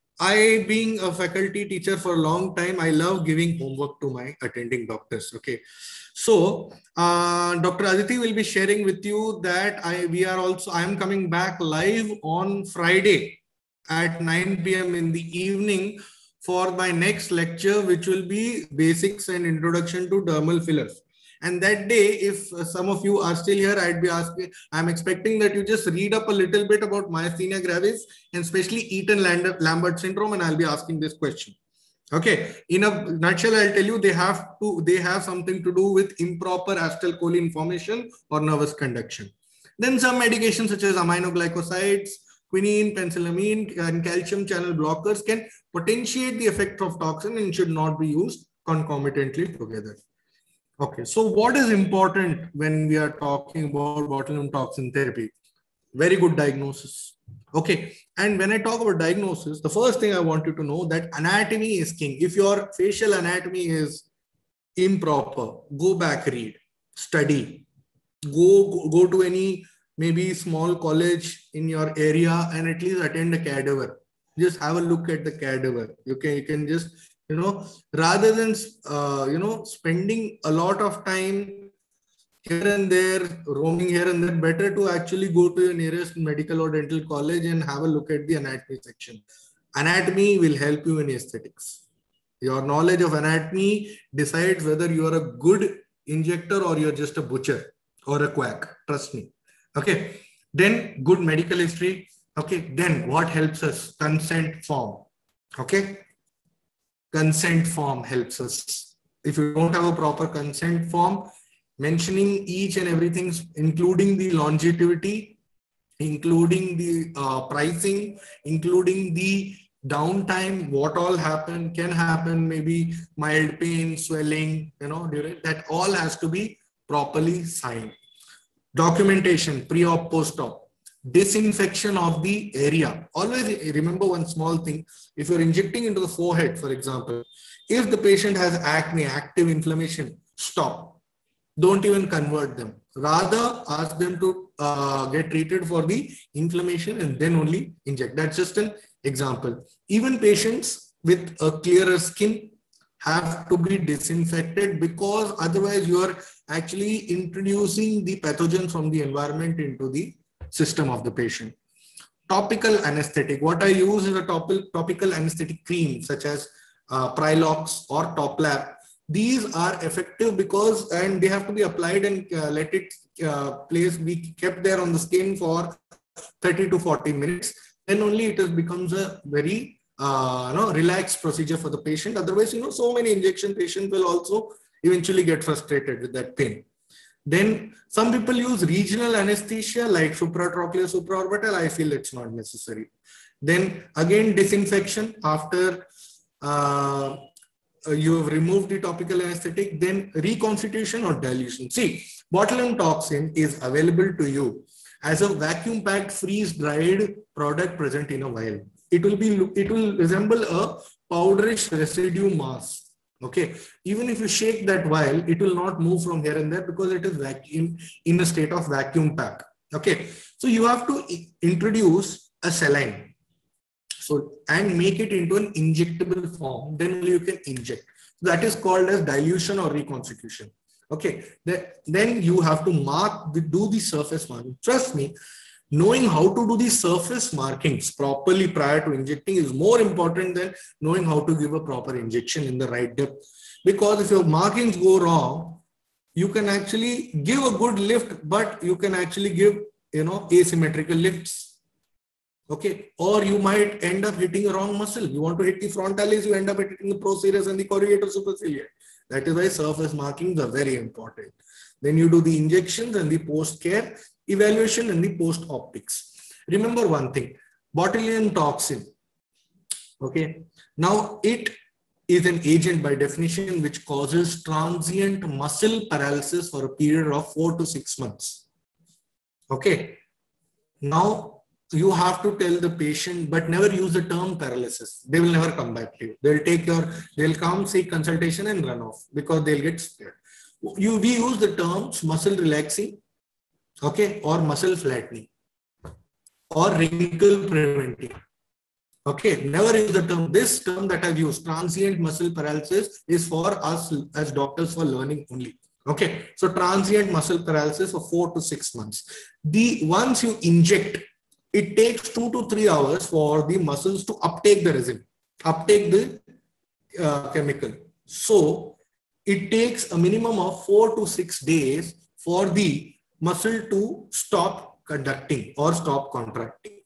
I, being a faculty teacher for a long time, I love giving homework to my attending doctors. Okay, so uh, Doctor Aditi will be sharing with you that I we are also I am coming back live on Friday at nine P M in the evening for my next lecture, which will be basics and introduction to dermal fillers. And that day, if some of you are still here, I'd be asking, I'm expecting that you just read up a little bit about myasthenia gravis and especially Eaton-Lambert syndrome, and I'll be asking this question. Okay, in a nutshell, I'll tell you they have to they have something to do with improper acetylcholine formation or nervous conduction. Then some medications such as aminoglycosides, quinine, penicillamine, and calcium channel blockers can potentiate the effect of toxin and should not be used concomitantly together. Okay, so what is important when we are talking about botulinum toxin therapy? Very good diagnosis. Okay, and when I talk about diagnosis, the first thing I want you to know that anatomy is king. If your facial anatomy is improper, go back, read, study, go, go, go to any maybe small college in your area and at least attend a cadaver. Just have a look at the cadaver. You can, you can just, you know, rather than, uh, you know, spending a lot of time here and there, roaming here and there, better to actually go to your nearest medical or dental college and have a look at the anatomy section. Anatomy will help you in aesthetics. Your knowledge of anatomy decides whether you are a good injector or you're just a butcher or a quack. Trust me. Okay. Then good medical history. Okay. Then what helps us? Consent form. Okay. Consent form helps us. If you don't have a proper consent form, mentioning each and everything, including the longevity, including the uh, pricing, including the downtime, what all happen, can happen, maybe mild pain, swelling, you know, that all has to be properly signed. Documentation, pre-op, post-op. Disinfection of the area. Always remember one small thing. If you're injecting into the forehead, for example, if the patient has acne, active inflammation, stop. Don't even convert them. Rather, ask them to uh, get treated for the inflammation and then only inject. That's just an example. Even patients with a clearer skin have to be disinfected because otherwise you are actually introducing the pathogens from the environment into the system of the patient. Topical anesthetic. What I use is a topical, topical anesthetic cream such as uh, Prilox or Toplab. These are effective because, and they have to be applied and uh, let it uh, place, be kept there on the skin for thirty to forty minutes. Then only it is, becomes a very uh, you know, relaxed procedure for the patient. Otherwise, you know, so many injection patients will also eventually get frustrated with that pain. Then some people use regional anesthesia like supratrochlear, supraorbital. I feel it's not necessary. Then again, disinfection after uh, uh, you have removed the topical anesthetic, then reconstitution or dilution. See, botulinum toxin is available to you as a vacuum packed freeze dried product present in a vial. It will be, it will resemble a powderish residue mass. Okay, even if you shake that vial, it will not move from here and there because it is vacuum in a state of vacuum pack. Okay, so you have to introduce a saline, so and make it into an injectable form. Then you can inject. That is called as dilution or reconstitution. Okay, then you have to mark, do the surface marking. Trust me, knowing how to do the surface markings properly prior to injecting is more important than knowing how to give a proper injection in the right depth. Because if your markings go wrong, you can actually give a good lift, but you can actually give, you know, asymmetrical lifts. Okay, or you might end up hitting a wrong muscle. You want to hit the frontalis, you end up hitting the procerus and the corrugator superciliary. That is why surface markings are very important. Then you do the injections and the post-care evaluation and the post-optics. Remember one thing, botulinum toxin, okay, now it is an agent by definition which causes transient muscle paralysis for a period of four to six months. Okay, now you have to tell the patient, but never use the term paralysis. They will never come back to you. They'll take your, they'll come seek consultation and run off because they'll get scared. You, we use the terms muscle relaxing, okay, or muscle flattening, or wrinkle preventing. Okay, never use the term. This term that I've used, transient muscle paralysis, is for us as doctors for learning only. Okay, so transient muscle paralysis for four to six months. The once you inject, it takes two to three hours for the muscles to uptake the resin, uptake the uh, chemical. So it takes a minimum of four to six days for the muscle to stop conducting or stop contracting.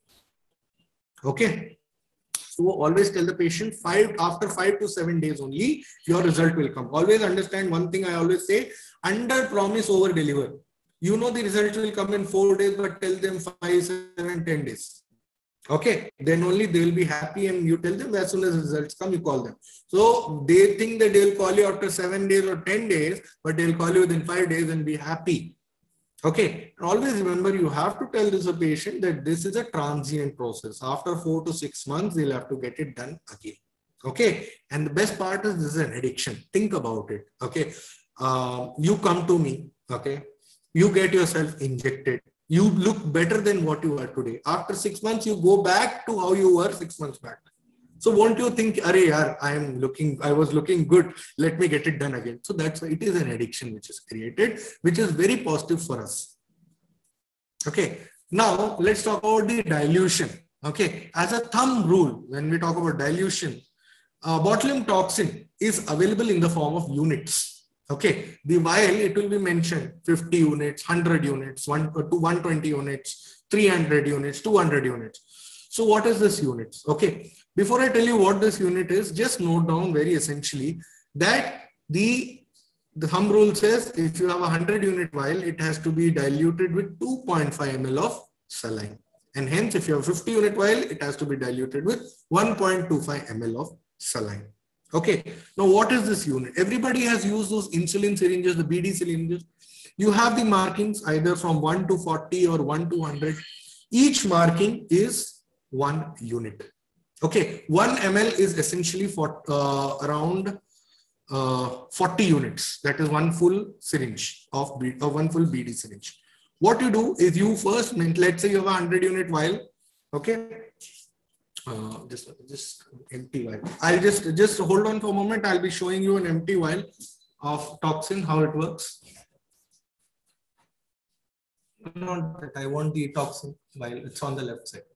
Okay. So always tell the patient five after five to seven days only your result will come. Always understand one thing I always say, under promise, over deliver. You know the result will come in four days, but tell them five, seven, ten days. Okay, then only they will be happy, and you tell them as soon as results come, you call them. So they think that they'll call you after seven days or ten days, but they'll call you within five days and be happy. Okay, always remember, you have to tell this a patient that this is a transient process. After four to six months, they'll have to get it done again. Okay, and the best part is this is an addiction. Think about it. Okay, uh, you come to me. Okay, you get yourself injected. You look better than what you are today. After six months, you go back to how you were six months back. So won't you think, Arey yaar, I am looking, I was looking good. Let me get it done again. So that's why it is an addiction which is created, which is very positive for us. Okay. Now let's talk about the dilution. Okay. As a thumb rule, when we talk about dilution, uh, botulinum toxin is available in the form of units. Okay. The vial, it will be mentioned fifty units, one hundred units, one to one hundred twenty units, three hundred units, two hundred units. So what is this units? Okay. Before I tell you what this unit is, just note down very essentially that the, the thumb rule says if you have a one hundred unit vial, it has to be diluted with two point five milliliters of saline. And hence, if you have fifty unit vial, it has to be diluted with one point two five milliliters of saline. Okay. Now, what is this unit? Everybody has used those insulin syringes, the B D syringes. You have the markings either from one to forty or one to one hundred. Each marking is one unit. Okay, one milliliter is essentially for uh, around uh, forty units. That is one full syringe of B, uh, one full B D syringe. What you do is you first, let's say you have a one hundred unit vial. Okay, uh, just just empty vial. I'll just just hold on for a moment. I'll be showing you an empty vial of toxin, how it works. Not that I want the toxin vial. It's on the left side.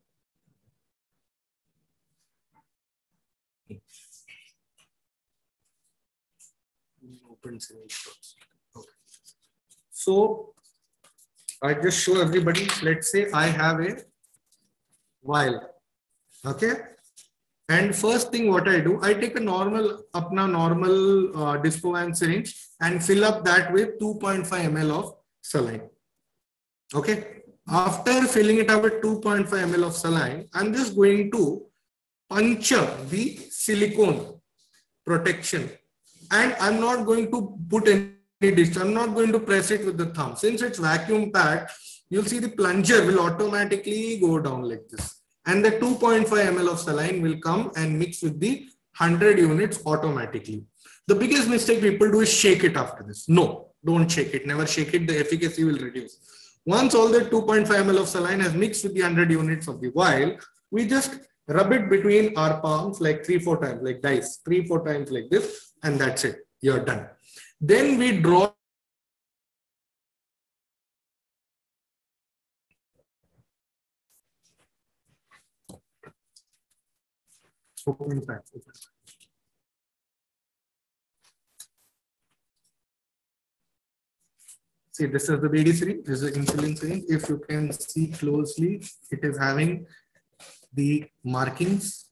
Open syringe. Okay. So I just show everybody. Let's say I have a vial. Okay. And first thing what I do, I take a normal, apna normal uh, Dispovan syringe and fill up that with two point five milliliters of saline. Okay. After filling it up with two point five milliliters of saline, I'm just going to puncture the silicone protection and I'm not going to put any distance. I'm not going to press it with the thumb. Since it's vacuum packed, you'll see the plunger will automatically go down like this. And the two point five milliliters of saline will come and mix with the one hundred units automatically. The biggest mistake people do is shake it after this. No, don't shake it. Never shake it. The efficacy will reduce. Once all the two point five milliliters of saline has mixed with the one hundred units of the vial, we just rub it between our palms like three, four times, like dice, three, four times like this, and that's it. You're done. Then we draw. Open back. See, this is the B D syringe. This is the insulin syringe. If you can see closely, it is having the markings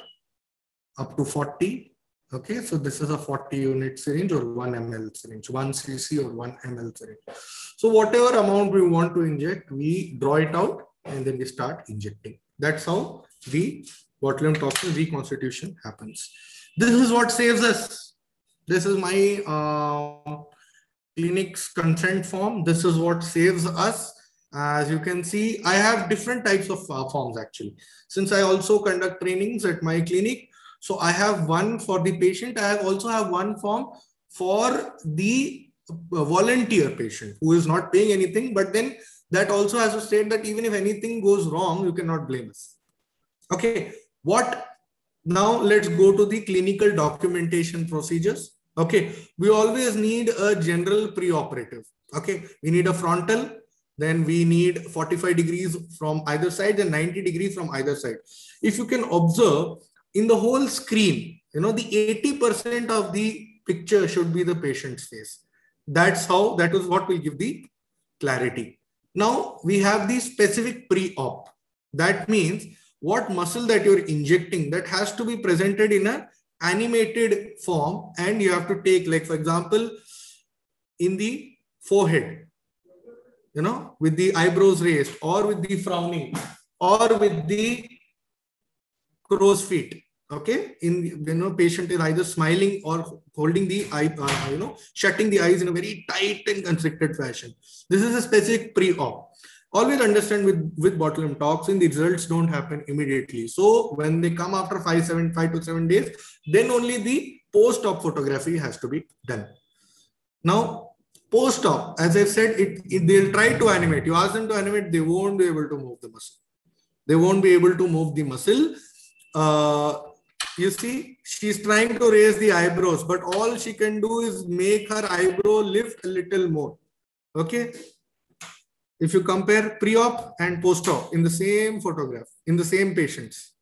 up to forty. Okay, so this is a forty unit syringe or one milliliter syringe, one C C or one milliliter syringe. So whatever amount we want to inject, we draw it out and then we start injecting. That's how the botulinum toxin reconstitution happens. This is what saves us. This is my uh, clinic's consent form. This is what saves us. As you can see, I have different types of uh, forms actually. Since I also conduct trainings at my clinic, so I have one for the patient. I have also have one form for the volunteer patient who is not paying anything, but then that also has to state that even if anything goes wrong, you cannot blame us. Okay, what now? Let's go to the clinical documentation procedures. Okay, we always need a general preoperative. Okay, we need a frontal, then we need forty-five degrees from either side and ninety degrees from either side. If you can observe in the whole screen, you know, the eighty percent of the picture should be the patient's face. That's how, that is what will give the clarity. Now we have the specific pre-op. That means what muscle that you're injecting, that has to be presented in a animated form, and you have to take, like for example, in the forehead, you know, with the eyebrows raised, or with the frowning, or with the crow's feet. Okay, in, you know, patient is either smiling or holding the eye, uh, you know, shutting the eyes in a very tight and constricted fashion. This is a specific pre-op. Always understand with, with botulinum toxin, the results don't happen immediately. So when they come after five, seven, five to seven days, then only the post-op photography has to be done. Now, post-op, as I've said, it, it they'll try to animate. You ask them to animate, they won't be able to move the muscle. They won't be able to move the muscle. Uh, you see, she's trying to raise the eyebrows, but all she can do is make her eyebrow lift a little more. Okay. If you compare pre-op and post-op in the same photograph, in the same patients,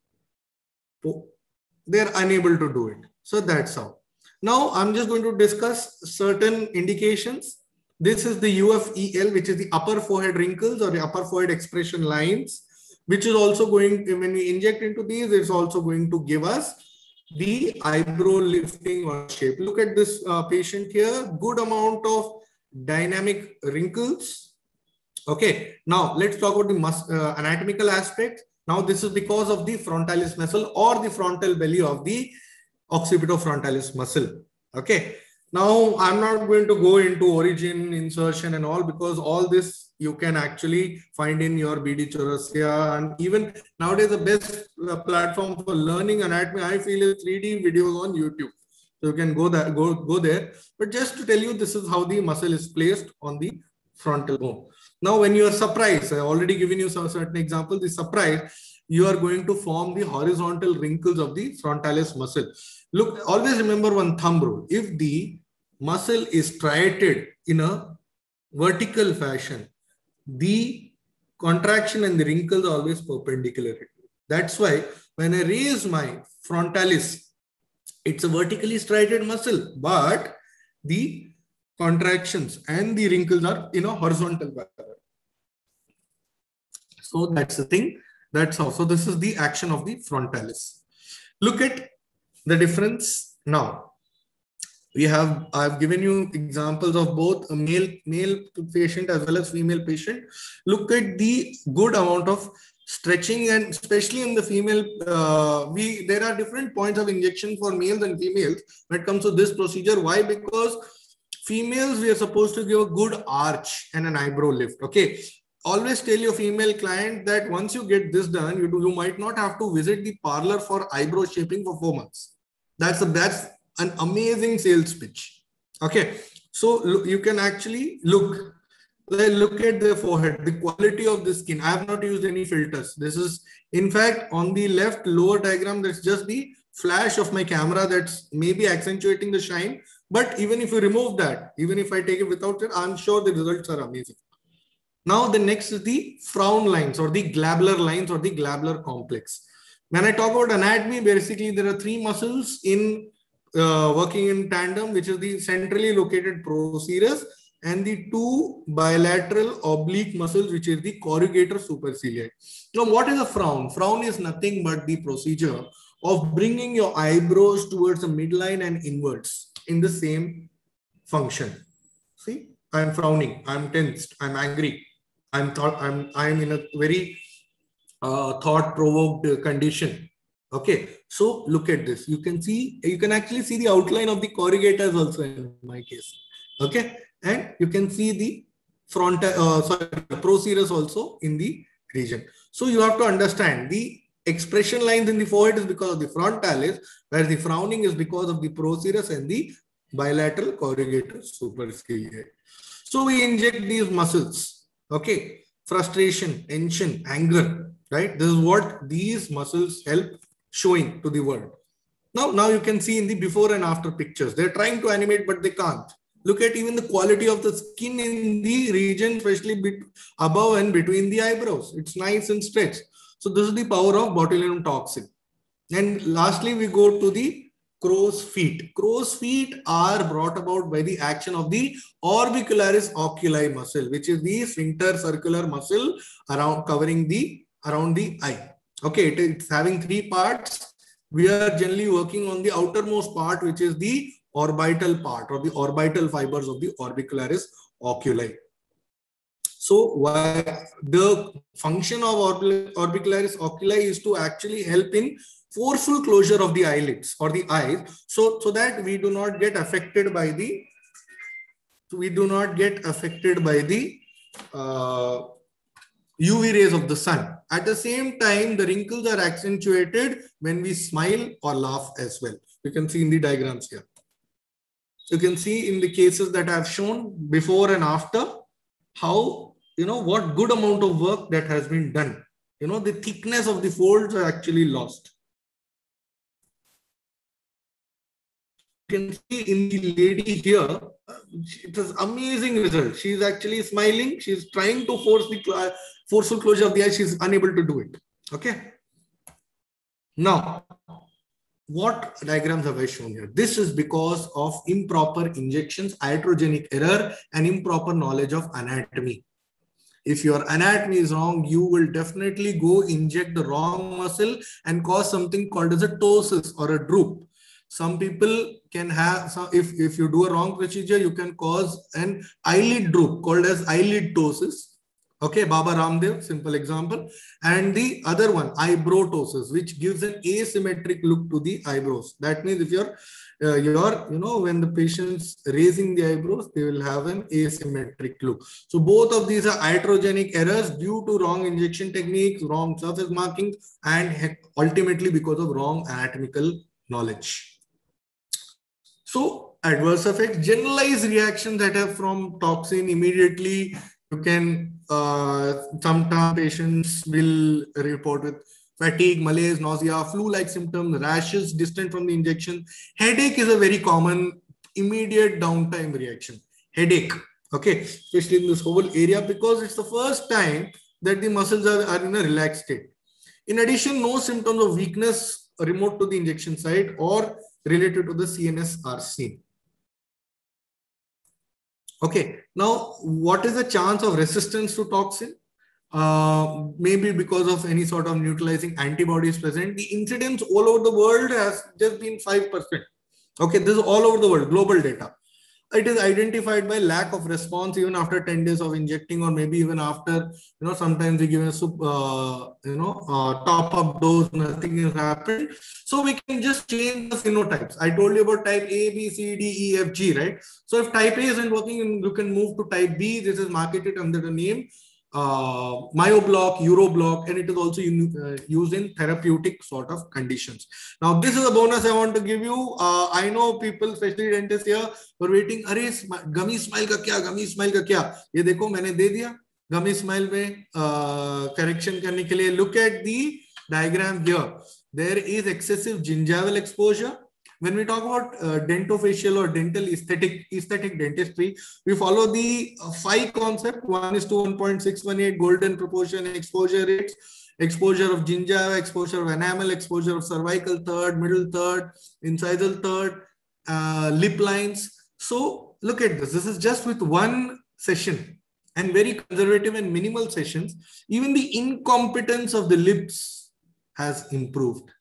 they're unable to do it. So that's how. Now I'm just going to discuss certain indications. This is the U F E L, which is the upper forehead wrinkles or the upper forehead expression lines, which is also going, when we inject into these, it's also going to give us the eyebrow lifting or shape. Look at this uh, patient here, good amount of dynamic wrinkles. Okay, now let's talk about the mus uh, anatomical aspect. Now this is because of the frontalis muscle or the frontal belly of the occipitofrontalis muscle. Okay, now I'm not going to go into origin, insertion and all, because all this you can actually find in your B D Chaurasia, and even nowadays the best uh, platform for learning anatomy I feel is three D videos on YouTube. So you can go there, go, go there. But just to tell you, this is how the muscle is placed on the frontal bone. Now, when you are surprised, I already given you some certain examples, the surprise, you are going to form the horizontal wrinkles of the frontalis muscle. Look, always remember one thumb rule. If the muscle is striated in a vertical fashion, the contraction and the wrinkles are always perpendicular. That's why when I raise my frontalis, it's a vertically striated muscle, but the contractions and the wrinkles are in a horizontal pattern. So that's the thing. That's how. So this is the action of the frontalis. Look at the difference now. We have, I've given you examples of both a male, male patient as well as female patient. Look at the good amount of stretching, and especially in the female, uh, we there are different points of injection for males and females when it comes to this procedure. Why? Because females, we are supposed to give a good arch and an eyebrow lift. Okay. Always tell your female client that once you get this done, you do, you might not have to visit the parlor for eyebrow shaping for four months. That's a, that's an amazing sales pitch. Okay. So look, you can actually look, look at the forehead, the quality of the skin. I have not used any filters. This is, in fact, on the left lower diagram, that's just the flash of my camera that's maybe accentuating the shine. But even if you remove that, even if I take it without it, I'm sure the results are amazing. Now, the next is the frown lines or the glabellar lines or the glabellar complex. When I talk about anatomy, basically there are three muscles in uh, working in tandem, which is the centrally located procerus and the two bilateral oblique muscles, which is the corrugator superciliae. Now, what is a frown? Frown is nothing but the procedure of bringing your eyebrows towards the midline and inwards in the same function. See, I'm frowning, I'm tensed, I'm angry. I'm thought I'm I'm in a very uh, thought-provoked condition. Okay, so look at this. You can see, you can actually see the outline of the corrugators also in my case. Okay, and you can see the frontal, uh, sorry, procerus also in the region. So you have to understand the expression lines in the forehead is because of the frontalis, whereas the frowning is because of the procerus and the bilateral corrugator superciliae. So we inject these muscles. Okay, frustration, tension, anger, right? This is what these muscles help showing to the world. Now, now you can see in the before and after pictures. They're trying to animate, but they can't. Look at even the quality of the skin in the region, especially above and between the eyebrows. It's nice and stretched. So this is the power of botulinum toxin. And lastly, we go to the crow's feet. Crow's feet are brought about by the action of the orbicularis oculi muscle, which is the sphincter circular muscle around covering the around the eye. Okay, it, it's having three parts. We are generally working on the outermost part, which is the orbital part or the orbital fibers of the orbicularis oculi. So why the function of orbicularis oculi is to actually help in forceful closure of the eyelids or the eyes, so so that we do not get affected by the we do not get affected by the uh, U V rays of the sun. At the same time, the wrinkles are accentuated when we smile or laugh as well. You can see in the diagrams here. You can see in the cases that I have shown before and after how, you know, what good amount of work that has been done. You know, the thickness of the folds are actually lost. You can see in the lady here, it was amazing result. She's actually smiling. She's trying to force the forceful closure of the eye. She's unable to do it. Okay. Now, what diagrams have I shown here? This is because of improper injections, iatrogenic error, and improper knowledge of anatomy. If your anatomy is wrong, you will definitely go inject the wrong muscle and cause something called as a ptosis or a droop. Some people can have, if, if you do a wrong procedure, you can cause an eyelid droop called as eyelid ptosis. Okay, Baba Ramdev, simple example. And the other one, eyebrow ptosis, which gives an asymmetric look to the eyebrows. That means if you're, uh, you're, you know, when the patient's raising the eyebrows, they will have an asymmetric look. So both of these are iatrogenic errors due to wrong injection techniques, wrong surface markings, and ultimately because of wrong anatomical knowledge. So adverse effects, generalized reactions that have from toxin immediately. You can, uh, sometimes patients will report with fatigue, malaise, nausea, flu-like symptoms, rashes distant from the injection. Headache is a very common immediate downtime reaction. Headache, okay, especially in this whole area because it's the first time that the muscles are, are in a relaxed state. In addition, no symptoms of weakness remote to the injection site or related to the C N S are seen. Okay, now what is the chance of resistance to toxin? Uh, maybe because of any sort of neutralizing antibodies present. The incidence all over the world has just been five percent. Okay, this is all over the world, global data. it is identified by lack of response even after ten days of injecting, or maybe even after, you know, sometimes we give a uh, you know uh, top up dose, nothing has happened. So we can just change the phenotypes. I told you about type A, B, C, D, E, F, G, right? So if type A isn't working, you can move to type B. This is marketed under the name uh, myoblock, uroblock, and it is also uh, used in therapeutic sort of conditions. Now, this is a bonus I want to give you. Uh, I know people, especially dentists here, were waiting. Arey, gummy smile ka kya? Gummy smile ka kya? Ye dekho, maine de diya. Gummy smile mein uh, correction karne ke liye. Look at the diagram here. There is excessive gingival exposure. When we talk about uh, dentofacial or dental aesthetic aesthetic dentistry, we follow the uh, five concept. One is to one point six one eight golden proportion exposure rates, exposure of gingiva, exposure of enamel, exposure of cervical third, middle third, incisal third, uh, lip lines. So look at this. This is just with one session and very conservative and minimal sessions. Even the incompetence of the lips has improved.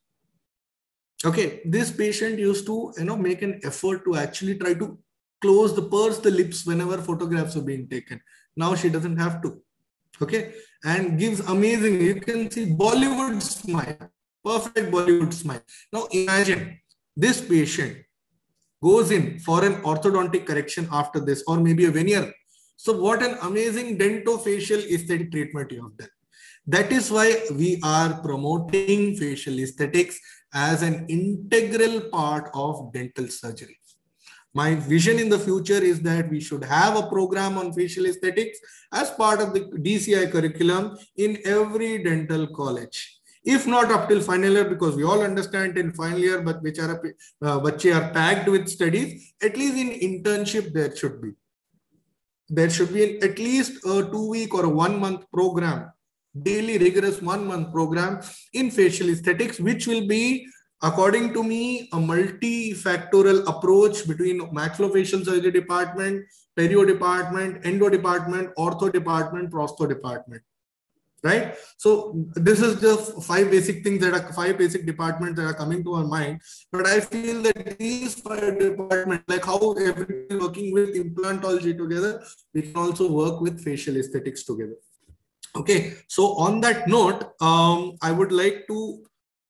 Okay, this patient used to, you know, make an effort to actually try to close the purse the lips whenever photographs are being taken. Now she doesn't have to. Okay, and gives amazing, you can see Bollywood smile, perfect Bollywood smile. Now imagine this patient goes in for an orthodontic correction after this, or maybe a veneer. So what an amazing dentofacial aesthetic treatment you have done. That is why we are promoting facial aesthetics as an integral part of dental surgery. My vision in the future is that we should have a program on facial aesthetics as part of the D C I curriculum in every dental college. If not up till final year, because we all understand in final year, but which are, uh, bache are packed with studies, at least in internship there should be. There should be an, at least a two week or a one month program, daily rigorous one month program in facial aesthetics, which will be, according to me, a multi-factorial approach between maxillofacial surgery department, perio department, endo department, ortho department, prostho department. Right? So this is just five basic things that are five basic departments that are coming to our mind. But I feel that these five departments, like how everybody is working with implantology together, we can also work with facial aesthetics together. Okay, so on that note, um, I would like to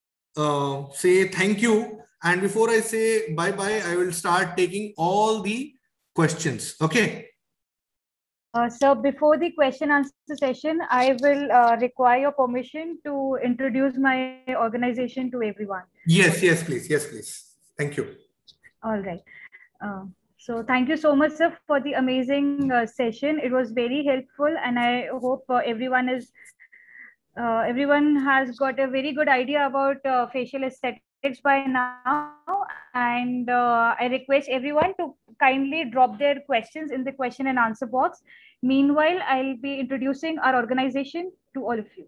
uh, say thank you. And before I say bye-bye, I will start taking all the questions. Okay. Uh, so before the question answer session, I will uh, require your permission to introduce my organization to everyone. Yes, yes, please. Yes, please. Thank you. All right. Uh, so thank you so much, sir, for the amazing uh, session. It was very helpful, and I hope uh, everyone is uh, everyone has got a very good idea about uh, facial aesthetics by now. And uh, I request everyone to kindly drop their questions in the question and answer box. Meanwhile, I'll be introducing our organization to all of you.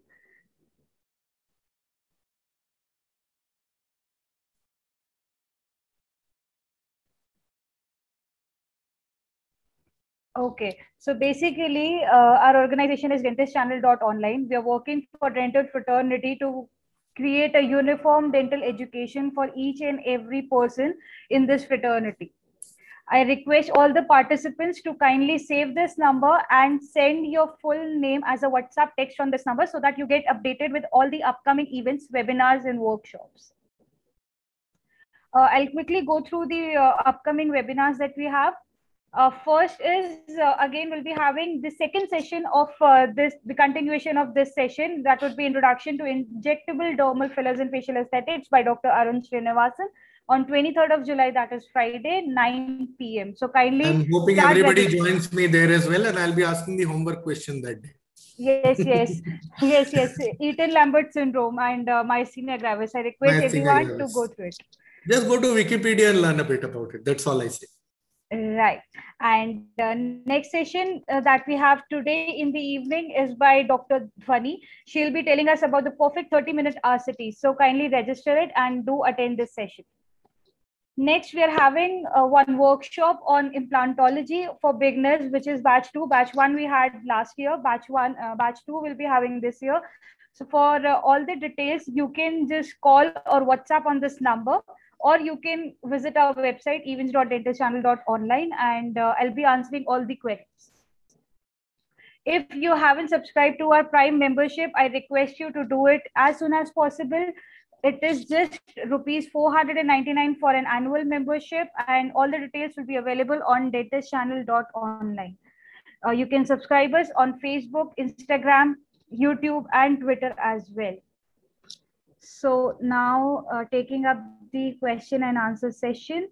Okay, so basically, uh, our organization is dentist channel dot online. We are working for dental fraternity to create a uniform dental education for each and every person in this fraternity. I request all the participants to kindly save this number and send your full name as a WhatsApp text on this number so that you get updated with all the upcoming events, webinars, and workshops. Uh, I'll quickly go through the uh, upcoming webinars that we have. Uh, first is, uh, again, we'll be having the second session of uh, this, the continuation of this session. That would be Introduction to Injectable Dermal Fillers and Facial Aesthetics by Doctor Arun Srinivasan on twenty-third of July, that is Friday, nine P M So kindly I'm hoping everybody joins me there as well, and I'll be asking the homework question that day. Yes, yes, yes, yes. Eaton-Lambert syndrome and uh, myasthenia gravis. I request everyone gravis. to go through it. Just go to Wikipedia and learn a bit about it. That's all I say. Right. And the uh, next session uh, that we have today in the evening is by Doctor Dhwani. She'll be telling us about the perfect thirty minute R C T. So kindly register it and do attend this session. Next, we are having uh, one workshop on implantology for beginners, which is batch two. Batch one we had last year. Batch one, uh, batch two will be having this year. So for uh, all the details, you can just call or WhatsApp on this number, or you can visit our website evens dot dentist channel dot online, and uh, I'll be answering all the queries. If you haven't subscribed to our Prime membership, I request you to do it as soon as possible. It is just rupees four hundred ninety-nine for an annual membership, and all the details will be available on dentist channel dot online. Uh, you can subscribe us on Facebook, Instagram, YouTube, and Twitter as well. So now uh, taking up the question and answer session.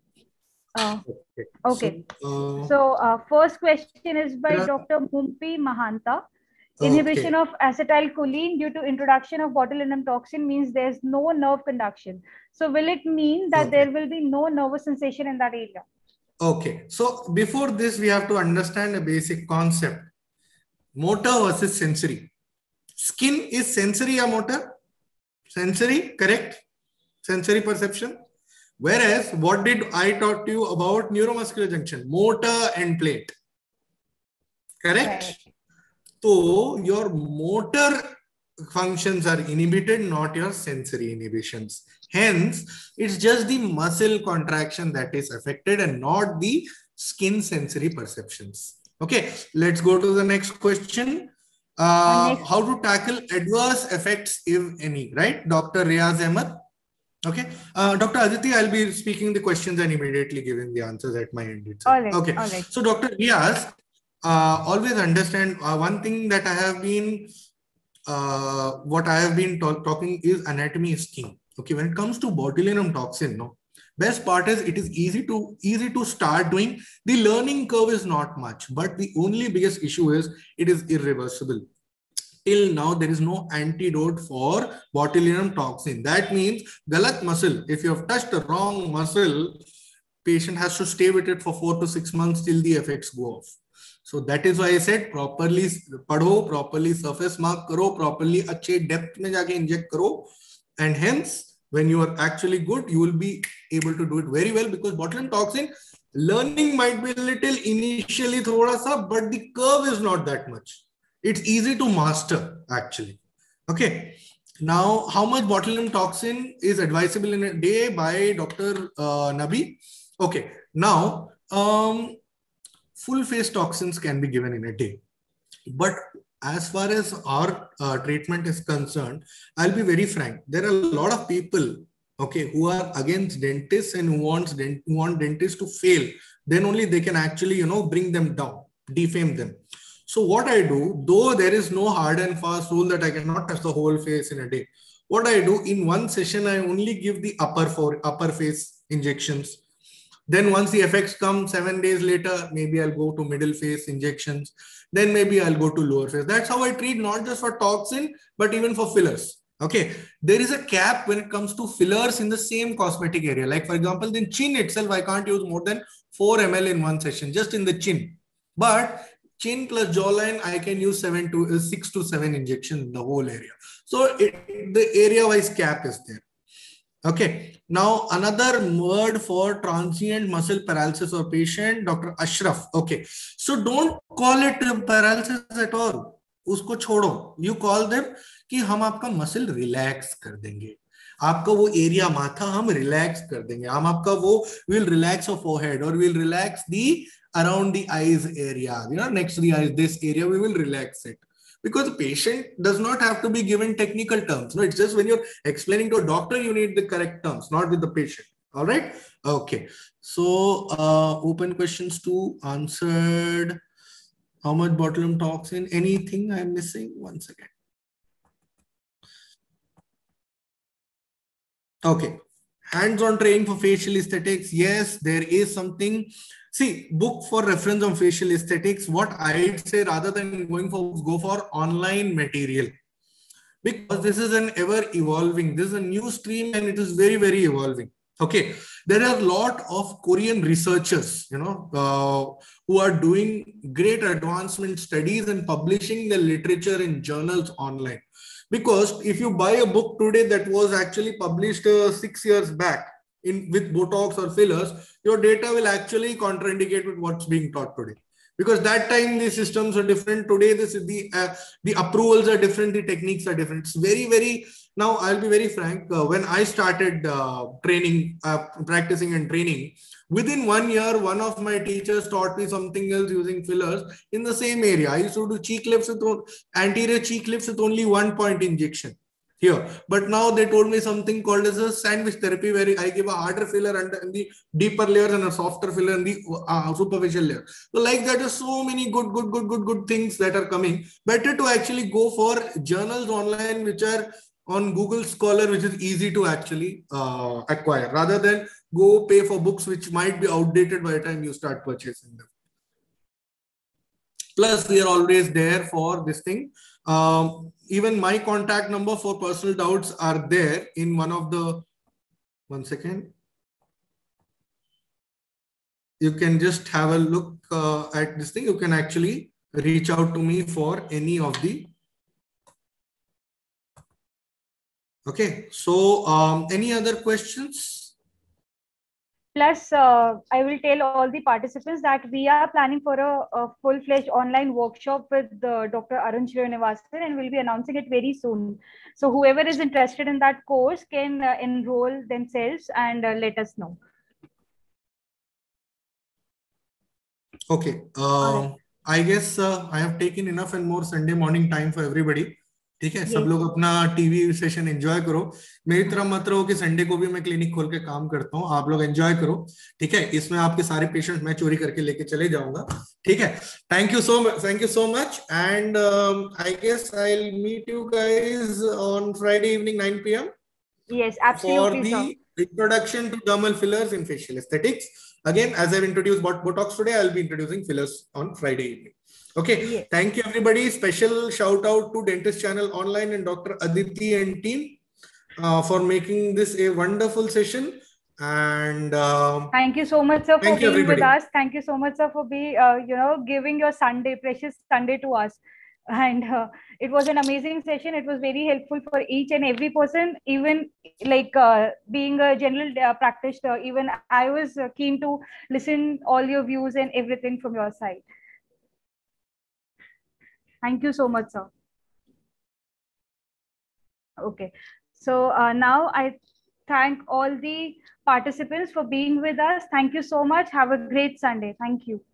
Uh, okay. So, uh, so uh, first question is by yeah. Doctor Mumpi Mahanta. Inhibition okay. of acetylcholine due to introduction of botulinum toxin means there's no nerve conduction. So will it mean that okay. there will be no nervous sensation in that area? Okay. So before this, we have to understand a basic concept. Motor versus sensory. Skin is sensory or motor? Sensory, correct? Sensory perception. Whereas, what did I talk to you about neuromuscular junction? Motor and plate. Correct? Right. So, your motor functions are inhibited, not your sensory inhibitions. Hence, it's just the muscle contraction that is affected and not the skin sensory perceptions. Okay, let's go to the next question. Uh, next. How to tackle adverse effects, if any, right? Doctor Riaz Ahmed. Okay. Uh, Doctor Aditi, I'll be speaking the questions and immediately giving the answers at my end. All right. Okay. All right. So, Doctor Riaz, uh, always understand uh, one thing that I have been, uh, what I have been talk talking is anatomy is king. Okay. When it comes to botulinum toxin, no, best part is it is easy to easy to start doing. The learning curve is not much, but the only biggest issue is it is irreversible. Till now, there is no antidote for botulinum toxin. That means galat muscle. If you have touched the wrong muscle, patient has to stay with it for four to six months till the effects go off. So that is why I said properly padho, properly surface mark karo, properly अच्छे depth में जाके inject करो, and hence when you are actually good, you will be able to do it very well, because botulinum toxin learning might be a little initially thoda sa, but the curve is not that much. It's easy to master actually. Okay. Now, how much botulinum toxin is advisable in a day by Doctor Uh, Nabi? Okay. Now, um, full face toxins can be given in a day. But as far as our uh, treatment is concerned, I'll be very frank. There are a lot of people, okay, who are against dentists and who wants dent who want dentists to fail. Then only they can actually, you know, bring them down, defame them. So what I do, though there is no hard and fast rule that I cannot touch the whole face in a day, what I do in one session, I only give the upper for upper face injections. Then once the effects come seven days later, maybe I'll go to middle face injections. Then maybe I'll go to lower face. That's how I treat, not just for toxin, but even for fillers. Okay. There is a cap when it comes to fillers in the same cosmetic area. Like for example, in chin itself, I can't use more than four milliliters in one session, just in the chin. But chin plus jawline, I can use seven to uh, six to seven injections in the whole area. So it, the area wise cap is there. Okay. Now another word for transient muscle paralysis or patient, Doctor Ashraf. Okay. So don't call it paralysis at all. Usko chodo. You call them कि हम आपका muscle relax कर देंगे. आपका वो area माथा हम relax कर देंगे. हम आपका वो will relax your forehead or will relax the around the eyes area. You know, next to the eyes, this area, we will relax it. Because the patient does not have to be given technical terms. No, it's just when you're explaining to a doctor, you need the correct terms, not with the patient. All right. Okay. So uh, open questions two answered. How much botulinum toxin? Anything I'm missing? One second. Okay. Hands-on training for facial aesthetics. Yes, there is something. See, book for reference on facial aesthetics. What I'd say, rather than going for, go for online material. Because this is an ever evolving, this is a new stream and it is very, very evolving. Okay. There are a lot of Korean researchers, you know, uh, who are doing great advancement studies and publishing the literature in journals online. Because if you buy a book today that was actually published uh, six years back in with Botox or fillers, your data will actually contraindicate with what's being taught today. because that time the systems are different. Today this is the uh, the approvals are different, the techniques are different. It's very very now I'll be very frank, uh, when I started uh, training uh, practicing and training, within one year one of my teachers taught me something else using fillers in the same area. I used to do cheek lifts with anterior cheek lifts with only one point injection here, but now they told me something called as a sandwich therapy, where I give a harder filler under the deeper layers and a softer filler in the uh, superficial layer. So like that, is so many good good good good good things that are coming. Better to actually go for journals online which are on Google Scholar, which is easy to actually uh, acquire, rather than go pay for books which might be outdated by the time you start purchasing them. Plus, we are always there for this thing. Um, even my contact number for personal doubts are there in one of the, one second. You can just have a look uh, at this thing. You can actually reach out to me for any of the. Okay, so um, any other questions? Plus, uh, I will tell all the participants that we are planning for a, a full-fledged online workshop with uh, Doctor Arun Srinivasan, and we'll be announcing it very soon. So whoever is interested in that course can uh, enroll themselves and uh, let us know. Okay. Uh, right. I guess uh, I have taken enough and more Sunday morning time for everybody. ठीक है, सब लोग अपना TV session enjoy करो. मेरी तरफ मत रहो कि संडे को भी मैं क्लिनिक खोल के काम करता हूँ. आप लोग एंजॉय करो, ठीक है. इसमें आपके सारे पेशेंट मैं चोरी करके लेके चले जाऊंगा, ठीक है. Thank you so much, thank you so much, and I guess I will meet you guys on Friday evening nine p m. Yes, absolutely. For the introduction to dermal fillers in facial aesthetics. Again, as I've introduced Botox today, I'll be introducing fillers on Friday evening. Okay. Yes. Thank you, everybody. Special shout out to Dentist Channel Online and Doctor Aditi and team uh, for making this a wonderful session. And um, thank you so much, sir, for being everybody. with us. Thank you so much, sir, for be uh, you know giving your Sunday, precious Sunday to us. And uh, it was an amazing session. It was very helpful for each and every person, even like uh, being a general uh, practitioner. Even I was uh, keen to listen all your views and everything from your side. Thank you so much, sir. Okay. So uh, now I thank all the participants for being with us. Thank you so much. Have a great Sunday. Thank you.